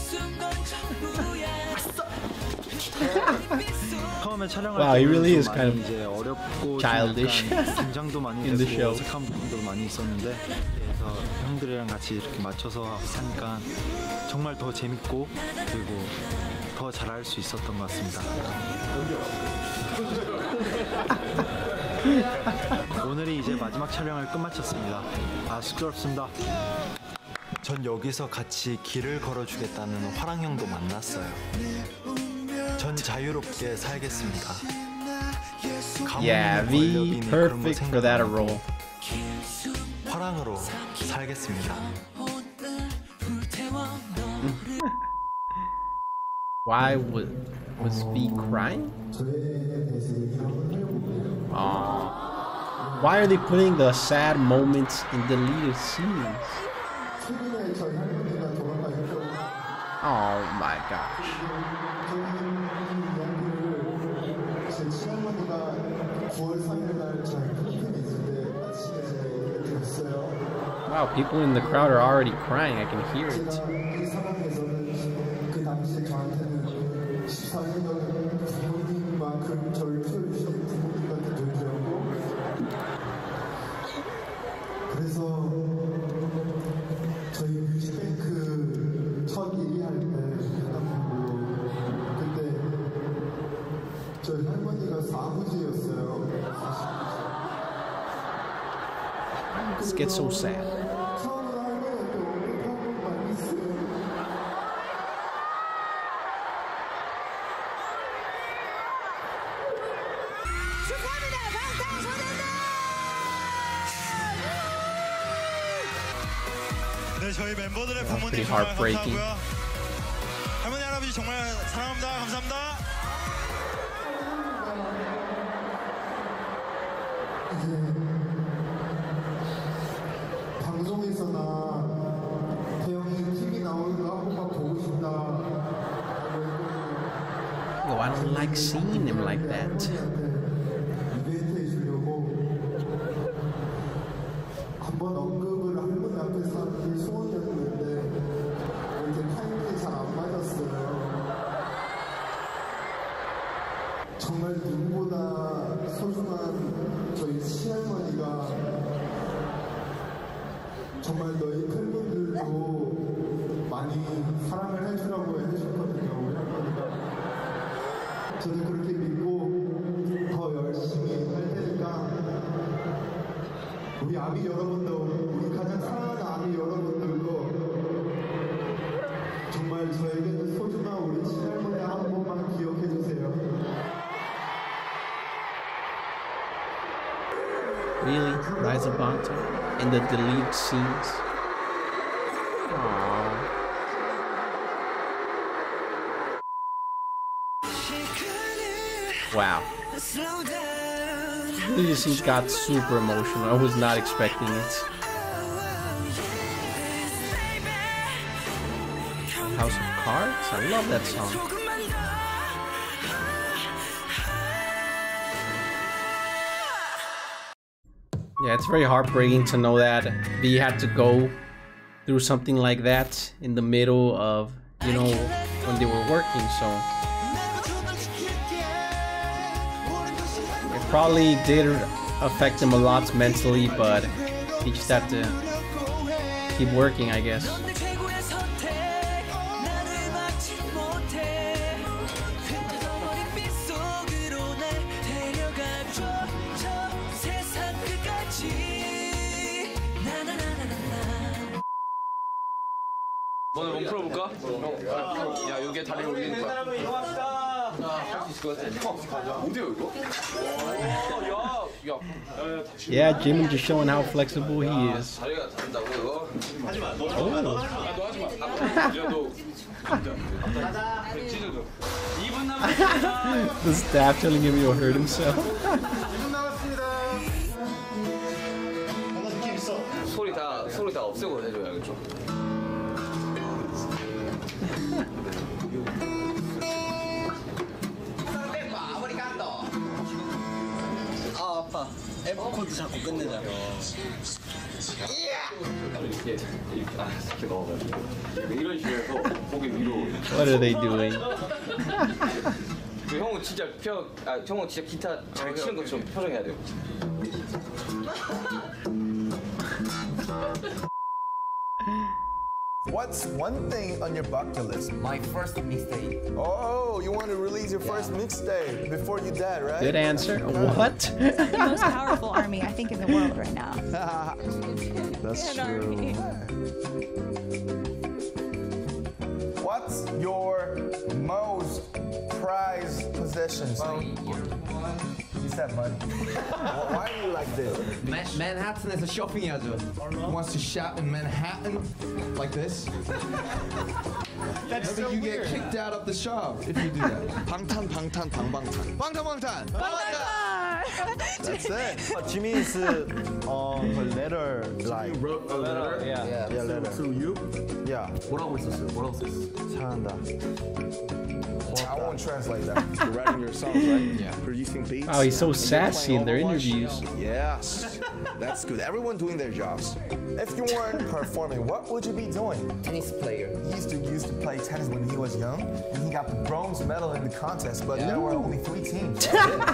처음에 촬영할 Wow, he really is 많이 kind 이제 of 어렵고 childish 긴장도 많이 in the 되고 show. 어색한 부분도 많이 있었는데 그래서 형들이랑 같이 이렇게 맞춰서 하니까 정말 더 재밌고 그리고 더 잘할 수 있었던 것 같습니다. 오늘이 이제 마지막 촬영을 끝마쳤습니다. 쑥스럽습니다. 전 여기서 같이 길을 걸어주겠다는 화랑형도 만났어요. 전 자유롭게 살겠습니다. Yeah, V perfect for that role. 화랑으로 살겠습니다. Why was V crying? Why are they putting the sad moments in deleted scenes? Oh my gosh. Wow, people in the crowd are already crying. I can hear it. 그래서 저희 뮤직뱅크 첫 1위 할 때 그때 저희 할머니가 4부지였어요. Let's get so sad. 네, 저희 멤버들의 Pretty 부모님 정말 heartbreaking. 감사하고요. 할머니 할아버지 정말 사랑합니다. 감사합니다. 방송에서나 태영이 TV 나오는 거 한 번만 보고 싶다. Oh, I don't like seeing him like that. 이벤트 해주려고 한번 언급을 할머니 앞에서 하는 게 소원이었는데 이렇게 타이밍이 잘 안 맞았어요. 정말 누구보다 소중한 저희 시할머니가 정말 너희 팬분들도 많이 사랑을 해주라고 해주셨거든요. 우리 할머니가. 저도 그렇게 믿고 더 열심히 할 테니까 우리 아미 여러분도 우리 가장 사랑하는 아미 여러분들도 정말 저에게는 소중한 우리 친할머니 한 번만 기억해 주세요. Really? Rise of Bantam? In the deleted scenes? Wow. This just got super emotional. I was not expecting it. House of Cards? I love that song. Yeah, it's very heartbreaking to know that V had to go through something like that in the middle of, you know, when they were working, so it probably did affect him a lot mentally, but he just had to keep working, I guess. 오늘 몸 풀어볼까? 야, 여기에 다리를 올리는 거야. 할수 있을 것 같아. 어디야, 이거? Yeah, Jimin just showing how flexible he is. 다리가 다른다고, 이거? 하지 마. 너 Oh. 너 하지 마. 야, 너. 가자. 찢어줘. 2분 남았습니다. The staff telling him he'll hurt himself. 소리 다 없애고 해줘야겠죠. 아 아파. F 코드 자꾸 끝내자. 이렇게 넣어가지고 이런 식으로 해서 고개 위로. What are they doing? 형은 진짜 형은 진짜 기타 잘 치는 것처럼 표정해야 돼요. What's one thing on your bucket list? My first mixtape. Oh, you want to release your first mixtape before you die, right? Good answer. What? The most powerful army, I think, in the world right now. That's An army. What's your most prized possessions? You said money. Why do you like this? Manhattan에서 쇼핑해야죠. Who wants to shop in Manhattan like this? That's so you get kicked out of the shop if you do that. 방탄. That's it. Jimin's her letter like. You wrote a letter? Yeah, letter. To you? Yeah. 뭐라고 썼어요? 사랑한다. I won't translate that. You're writing your songs, right? Yeah. Producing beats. Oh, he's so and sassy playing in their Overwatch? interviews. Yes. That's good. Everyone doing their jobs. If you weren't performing, what would you be doing? Tennis player. He used to play tennis when he was young, and he got the bronze medal in the contest, but there were only 3 teams.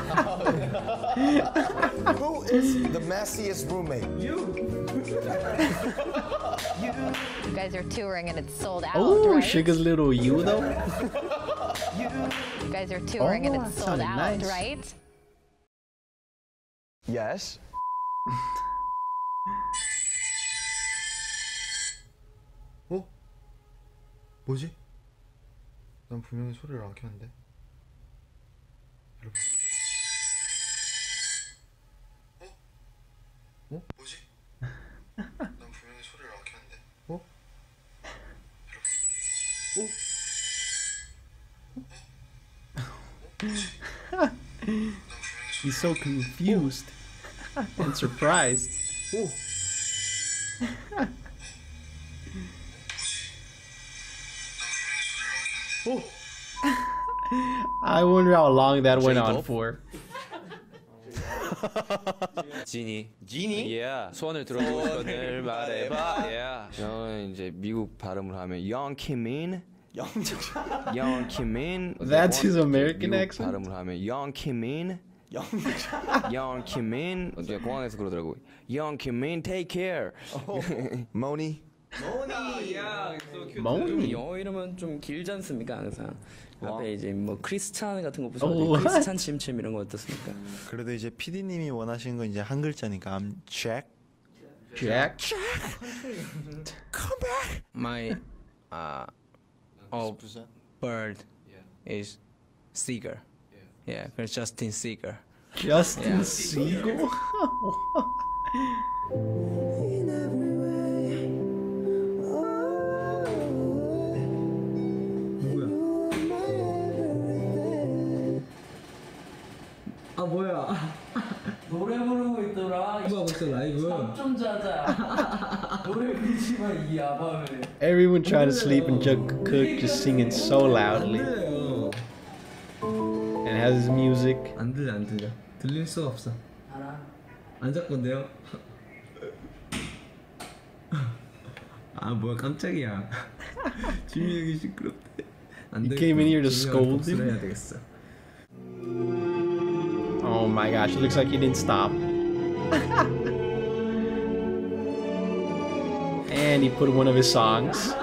Who is the messiest roommate? You. You guys are touring and it's sold out, Oh, right? Sugar's little you though. You guys are touring and it's that sold sounded out, nice. right? Yes. 뭐지? 난 분명히 소리를 안 켰는데. 여러분. 뭐지? 난 분명히 소리를 안 켰는데. He's so confused and surprised. I wonder how long that went on for. 지니. Yeah. 소원을 들어주고 싶거든 말해봐. Yeah. 저는 이제 미국 발음을 하면 Young Kimin. Young Kimin. That's his American accent? 발음을 하면 Young Kimin. Young Kimin. 어제 공항에서 그러더라고. Young Kimin, take care. Moni. Moni. 영어 이름은 좀 길지 않습니까 항상? 와. 앞에 이제 뭐 크리스찬 같은 거 Oh, 보시면 what? 크리스찬 침침 이런 거 어떻습니까? 그래도 이제 PD님이 원하시는 건 이제 한 글자니까 I'm Jack. Jack. Come back. My bird is Seeger. Yeah, it's Justin Seeger. Justin Yeah. Siegel? 얘들아 이거 하고 있어 라이브 좀 자자 노래 부르지 마 이 야밤에 Everyone trying to sleep and Jungkook just singing so loudly. And has his music. 안 들려 들릴 수가 없어 알아 안 잡건데요? 아 뭐야 깜짝이야 지민이 형이 시끄럽대 You came in here to scold him? 해야 되겠어 Oh my gosh, it looks like he didn't stop. And he put one of his songs.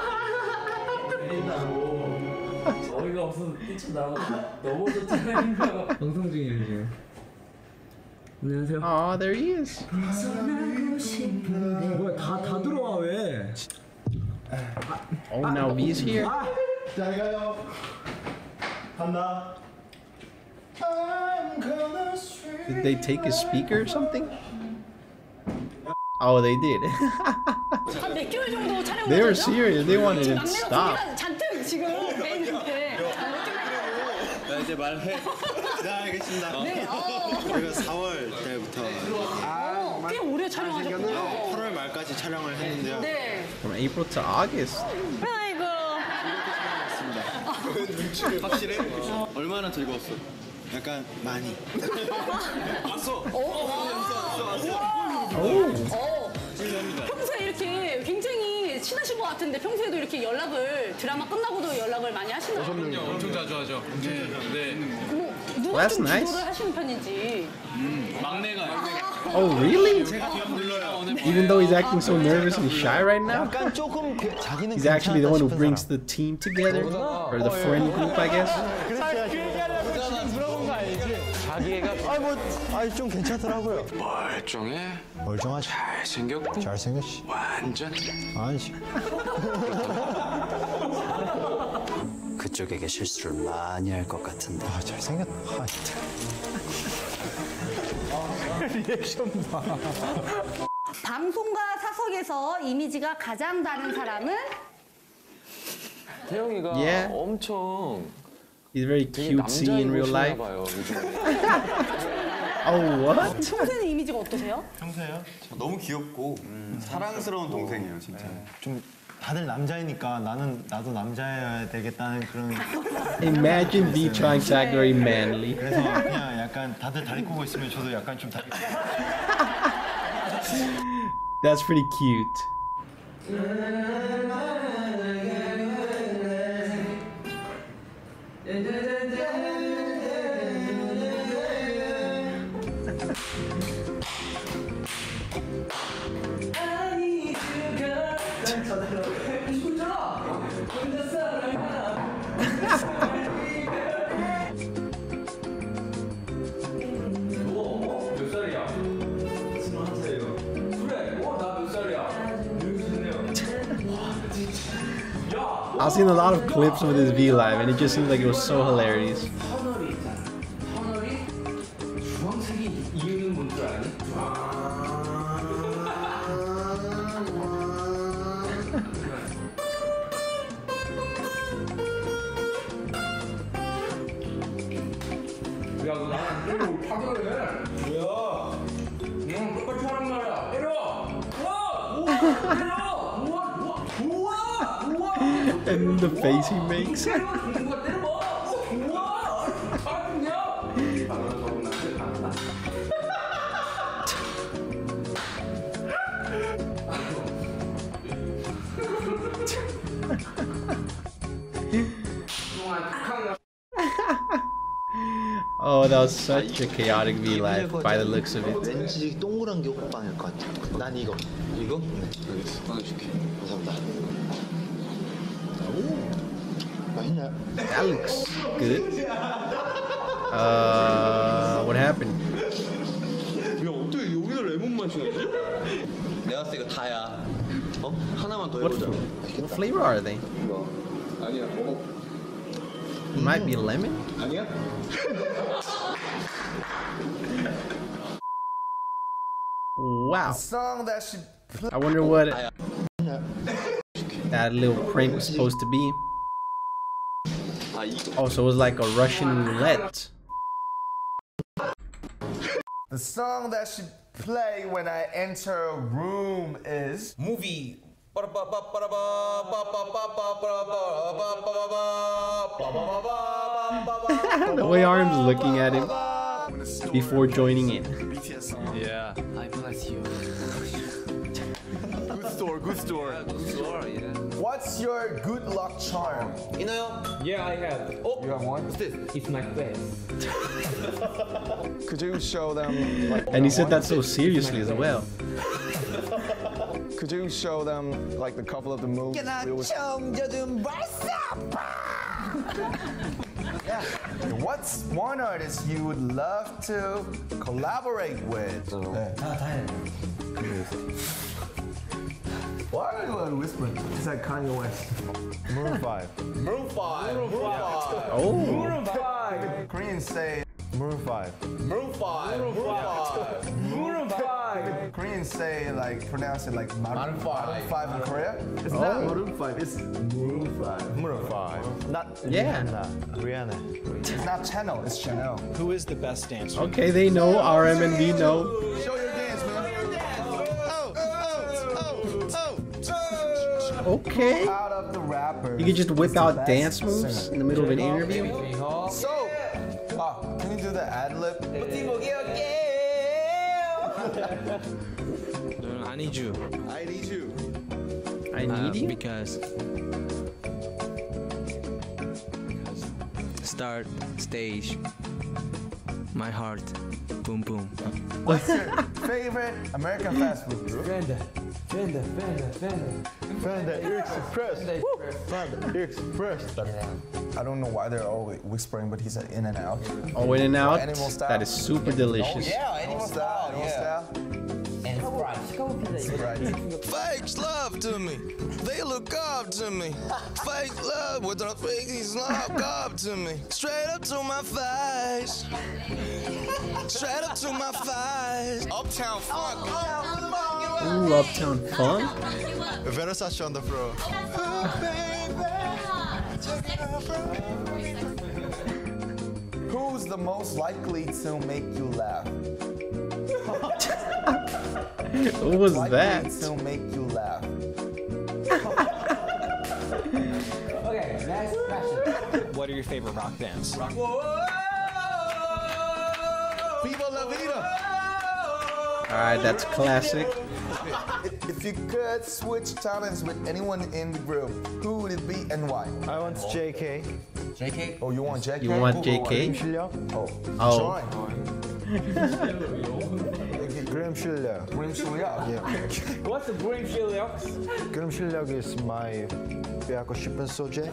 어이가 없어서 뛰쳐나가 넘어졌잖아 방송 중이에요 지금 안녕하세요 Oh, there he is. 뭐야 다 들어와 왜 Oh, now he's here. 잘 가요. 간다. Did they take his speaker or something? Oh, they did. 한몇 개월 정도 촬영을 They were serious. They wanted him to stop. 잔뜩 지금 돼 있는데. 나 이제 말해. 네, 알겠습니다. 네. 저희가 4월 달부터 꽤 오래 촬영하셨군요. 8월 말까지 촬영을 했는데요. 네. From April to August. 아이고. 확실해? 얼마나 즐거웠어? 약간 많이. 왔어. 평소에 이렇게 굉장히 친하신 것 같은데 평소에도 이렇게 연락을 드라마 끝나고도 연락을 많이 하시나요? 엄청 자주 하죠. 네. 누가 That's 좀 nice. 주도를 하시는 편인지. 막내가. Oh, really? Even though he's acting so nervous and shy right now? 약간 조금 자기는 He's actually the one who brings the team together? Or the friend group, I guess? 아니 좀 괜찮더라고요. 멀쩡해. 멀쩡하지. 잘생겼고. 잘생겼지. 완전. 아니지. 그쪽에게 실수를 많이 할 것 같은데. 아 잘생겼다. 아, 리액션 봐. 방송과 사석에서 이미지가 가장 다른 사람은? 태영이가 Yeah. 엄청 He's very cutesy in real life. Oh, what? 평소에는 이미지가 어떠세요? 평소에요? 너무 귀엽고 사랑스러운 동생이에요, 진짜. 좀 다들 남자이니까 나도 남자여야 되겠다는 그런. Imagine me trying to act very manly. 그래서 그냥 약간 다들 다리 꼬고 있으면 저도 약간 좀 다리. That's pretty cute. 몇 살이야? 21살이요 그래 나 몇 살이야 I've seen a lot of clips of this V Live and it just seems like it was so hilarious. 터널이 있잖아 터널이 주황색이 이유는 뭔 줄 아니? 야, 너 나랑 때리고 파괴를 해. 뭐야? 응, 똑같이 하란 말이야. 때려! 우와! 때려! 우와! And the face he makes. 누가 때려봐! 우와! 파괴냐? Oh, that was such a chaotic V Live by the looks of it. 왠지 동그란 게 호빵일 것 같아. 난 이거. 이거? 네. 알겠어. 꺼내줄게. 감사합니다. 오. 맛있나요? That looks good. What happened? 야, 어떻게 여기다 레몬 맛이 나지? 내가 봤을 때 이거 다야. 어? 하나만 더 해보자. What flavor are they? 이거. 아니야, 먹어. It might be lemon? 아니야? Wow. I wonder what that little prank was supposed to be. Oh, so it was like a Russian roulette. The song that she play when I enter a room is movie. The way Arm's looking at him before joining in. Yeah. I bless you. Good store. Yeah. What's your good luck charm? You know? Yeah, I have. Oh, you have one? What's this? It's my face. Could you show them? Like, And he said that so seriously as well. Could you show them like a couple of the moves? Yeah. What's one artist you would love to collaborate with? Why are you whispering? It's like Kanye West. Maroon 5. Maroon 5. Oh. Maroon 5. Koreans say Maroon 5. Maroon 5. Maroon 5. Maroon 5. Koreans say like pronounce it like Maroon 5. 5 in Korea. It's not Maroon 5. It's Maroon 5. Maroon 5. Not Rihanna. It's not Channel. It's Chanel. Who is the best dancer? Okay, they know. RM and V know. Show your dance, man. Okay. Out of the rappers, You can just whip out dance moves in the middle of an interview. So, can you do the ad lib? I need you. I need you. I need you? Because start, stage, my heart, boom boom. What's your favorite American fast food? Fender. Fender Express. Fender Express. I don't know why they're always whispering, but he said in and out. Oh, in and out? Animal style. That is super delicious. Yeah, animal style. Animal style. And Sprite. Fakes love to me. They look up to me. Fake love with their faces look up to me. Straight up to my face. Straight up to my face. Uptown Funk. Ooh, Uptown Funk? Versace on the floor. Who's the most likely to make you laugh? Who was likely that? to make you laugh. Okay, next question. What are your favorite rock bands? Viva la vida. Alright, that's classic. If you could switch talents with anyone in the group, who would it be and why? I want JK. JK? Oh, you want JK? You want JK? Oh. Grim Shilyak. Grim Shilyak? Yeah. What's the Grim Shilyak? Grim Shilyak is my 빼앗고 싶은 소재.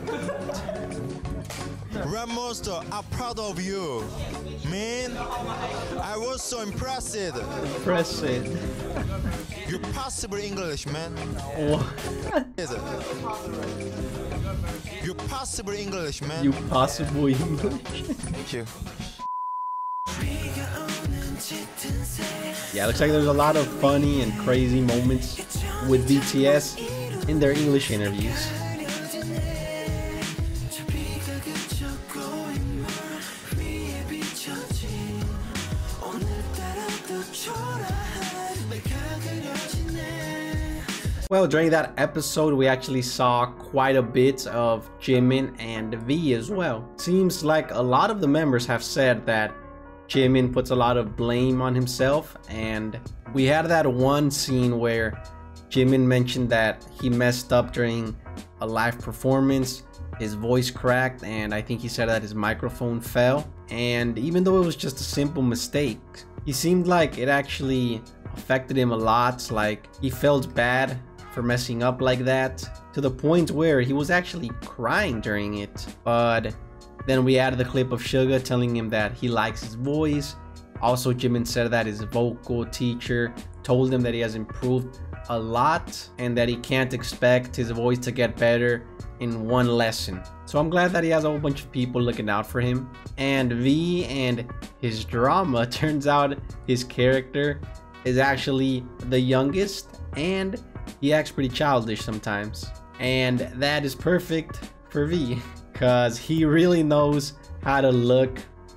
Red Monster, I'm proud of you. Man, I was so impressed. Impressive. You're possible English, man. What? You're possible English, man. You possible English? Thank you. Yeah, looks like there's a lot of funny and crazy moments with BTS in their English interviews. Well, during that episode, we actually saw quite a bit of Jimin and V as well. Seems like a lot of the members have said that Jimin puts a lot of blame on himself, and we had that one scene where Jimin mentioned that he messed up during a live performance. His voice cracked, and I think he said that his microphone fell. And even though it was just a simple mistake, he seemed like it actually affected him a lot. Like, he felt bad for messing up like that, to the point where he was actually crying during it. But then we added the clip of Suga telling him that he likes his voice. Also, Jimin said that his vocal teacher told him that he has improved a lot and that he can't expect his voice to get better in one lesson. So I'm glad that he has a whole bunch of people looking out for him. And V and his drama, turns out his character is actually the youngest, and he acts pretty childish sometimes. And that is perfect for V, because he really knows how to look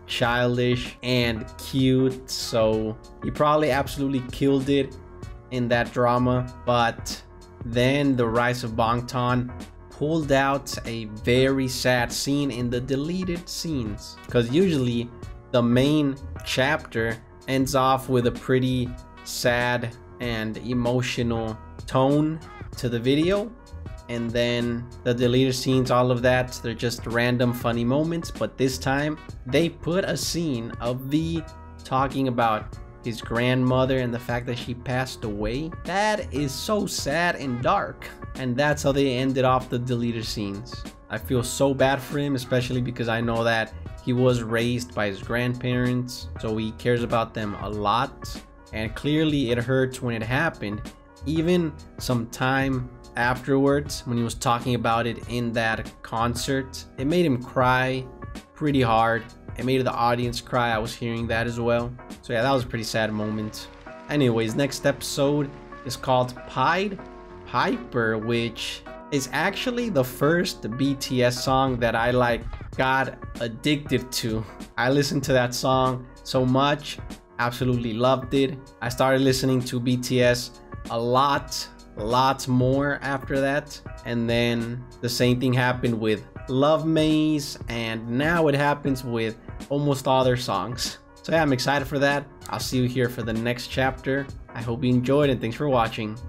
childish and cute, so he probably absolutely killed it in that drama. But then the Rise of Bangtan pulled out a very sad scene in the deleted scenes, because usually the main chapter ends off with a pretty sad and emotional tone to the video, and then the deleted scenes, all of that, they're just random funny moments. But this time they put a scene of V talking about his grandmother and the fact that she passed away. That is so sad and dark, and that's how they ended off the deleted scenes. I feel so bad for him, especially because I know that he was raised by his grandparents, so he cares about them a lot, and clearly it hurts when it happened. Even some time afterwards, when he was talking about it in that concert, it made him cry pretty hard. It made the audience cry. I was hearing that as well. So yeah, that was a pretty sad moment. Anyways, next episode is called Pied Piper, which is actually the first BTS song that I got addicted to. I listened to that song so much, absolutely loved it. I started listening to BTS a lot more after that, and then the same thing happened with Love Maze, and now it happens with almost all their songs. So yeah, I'm excited for that. I'll see you here for the next chapter. I hope you enjoyed, and thanks for watching.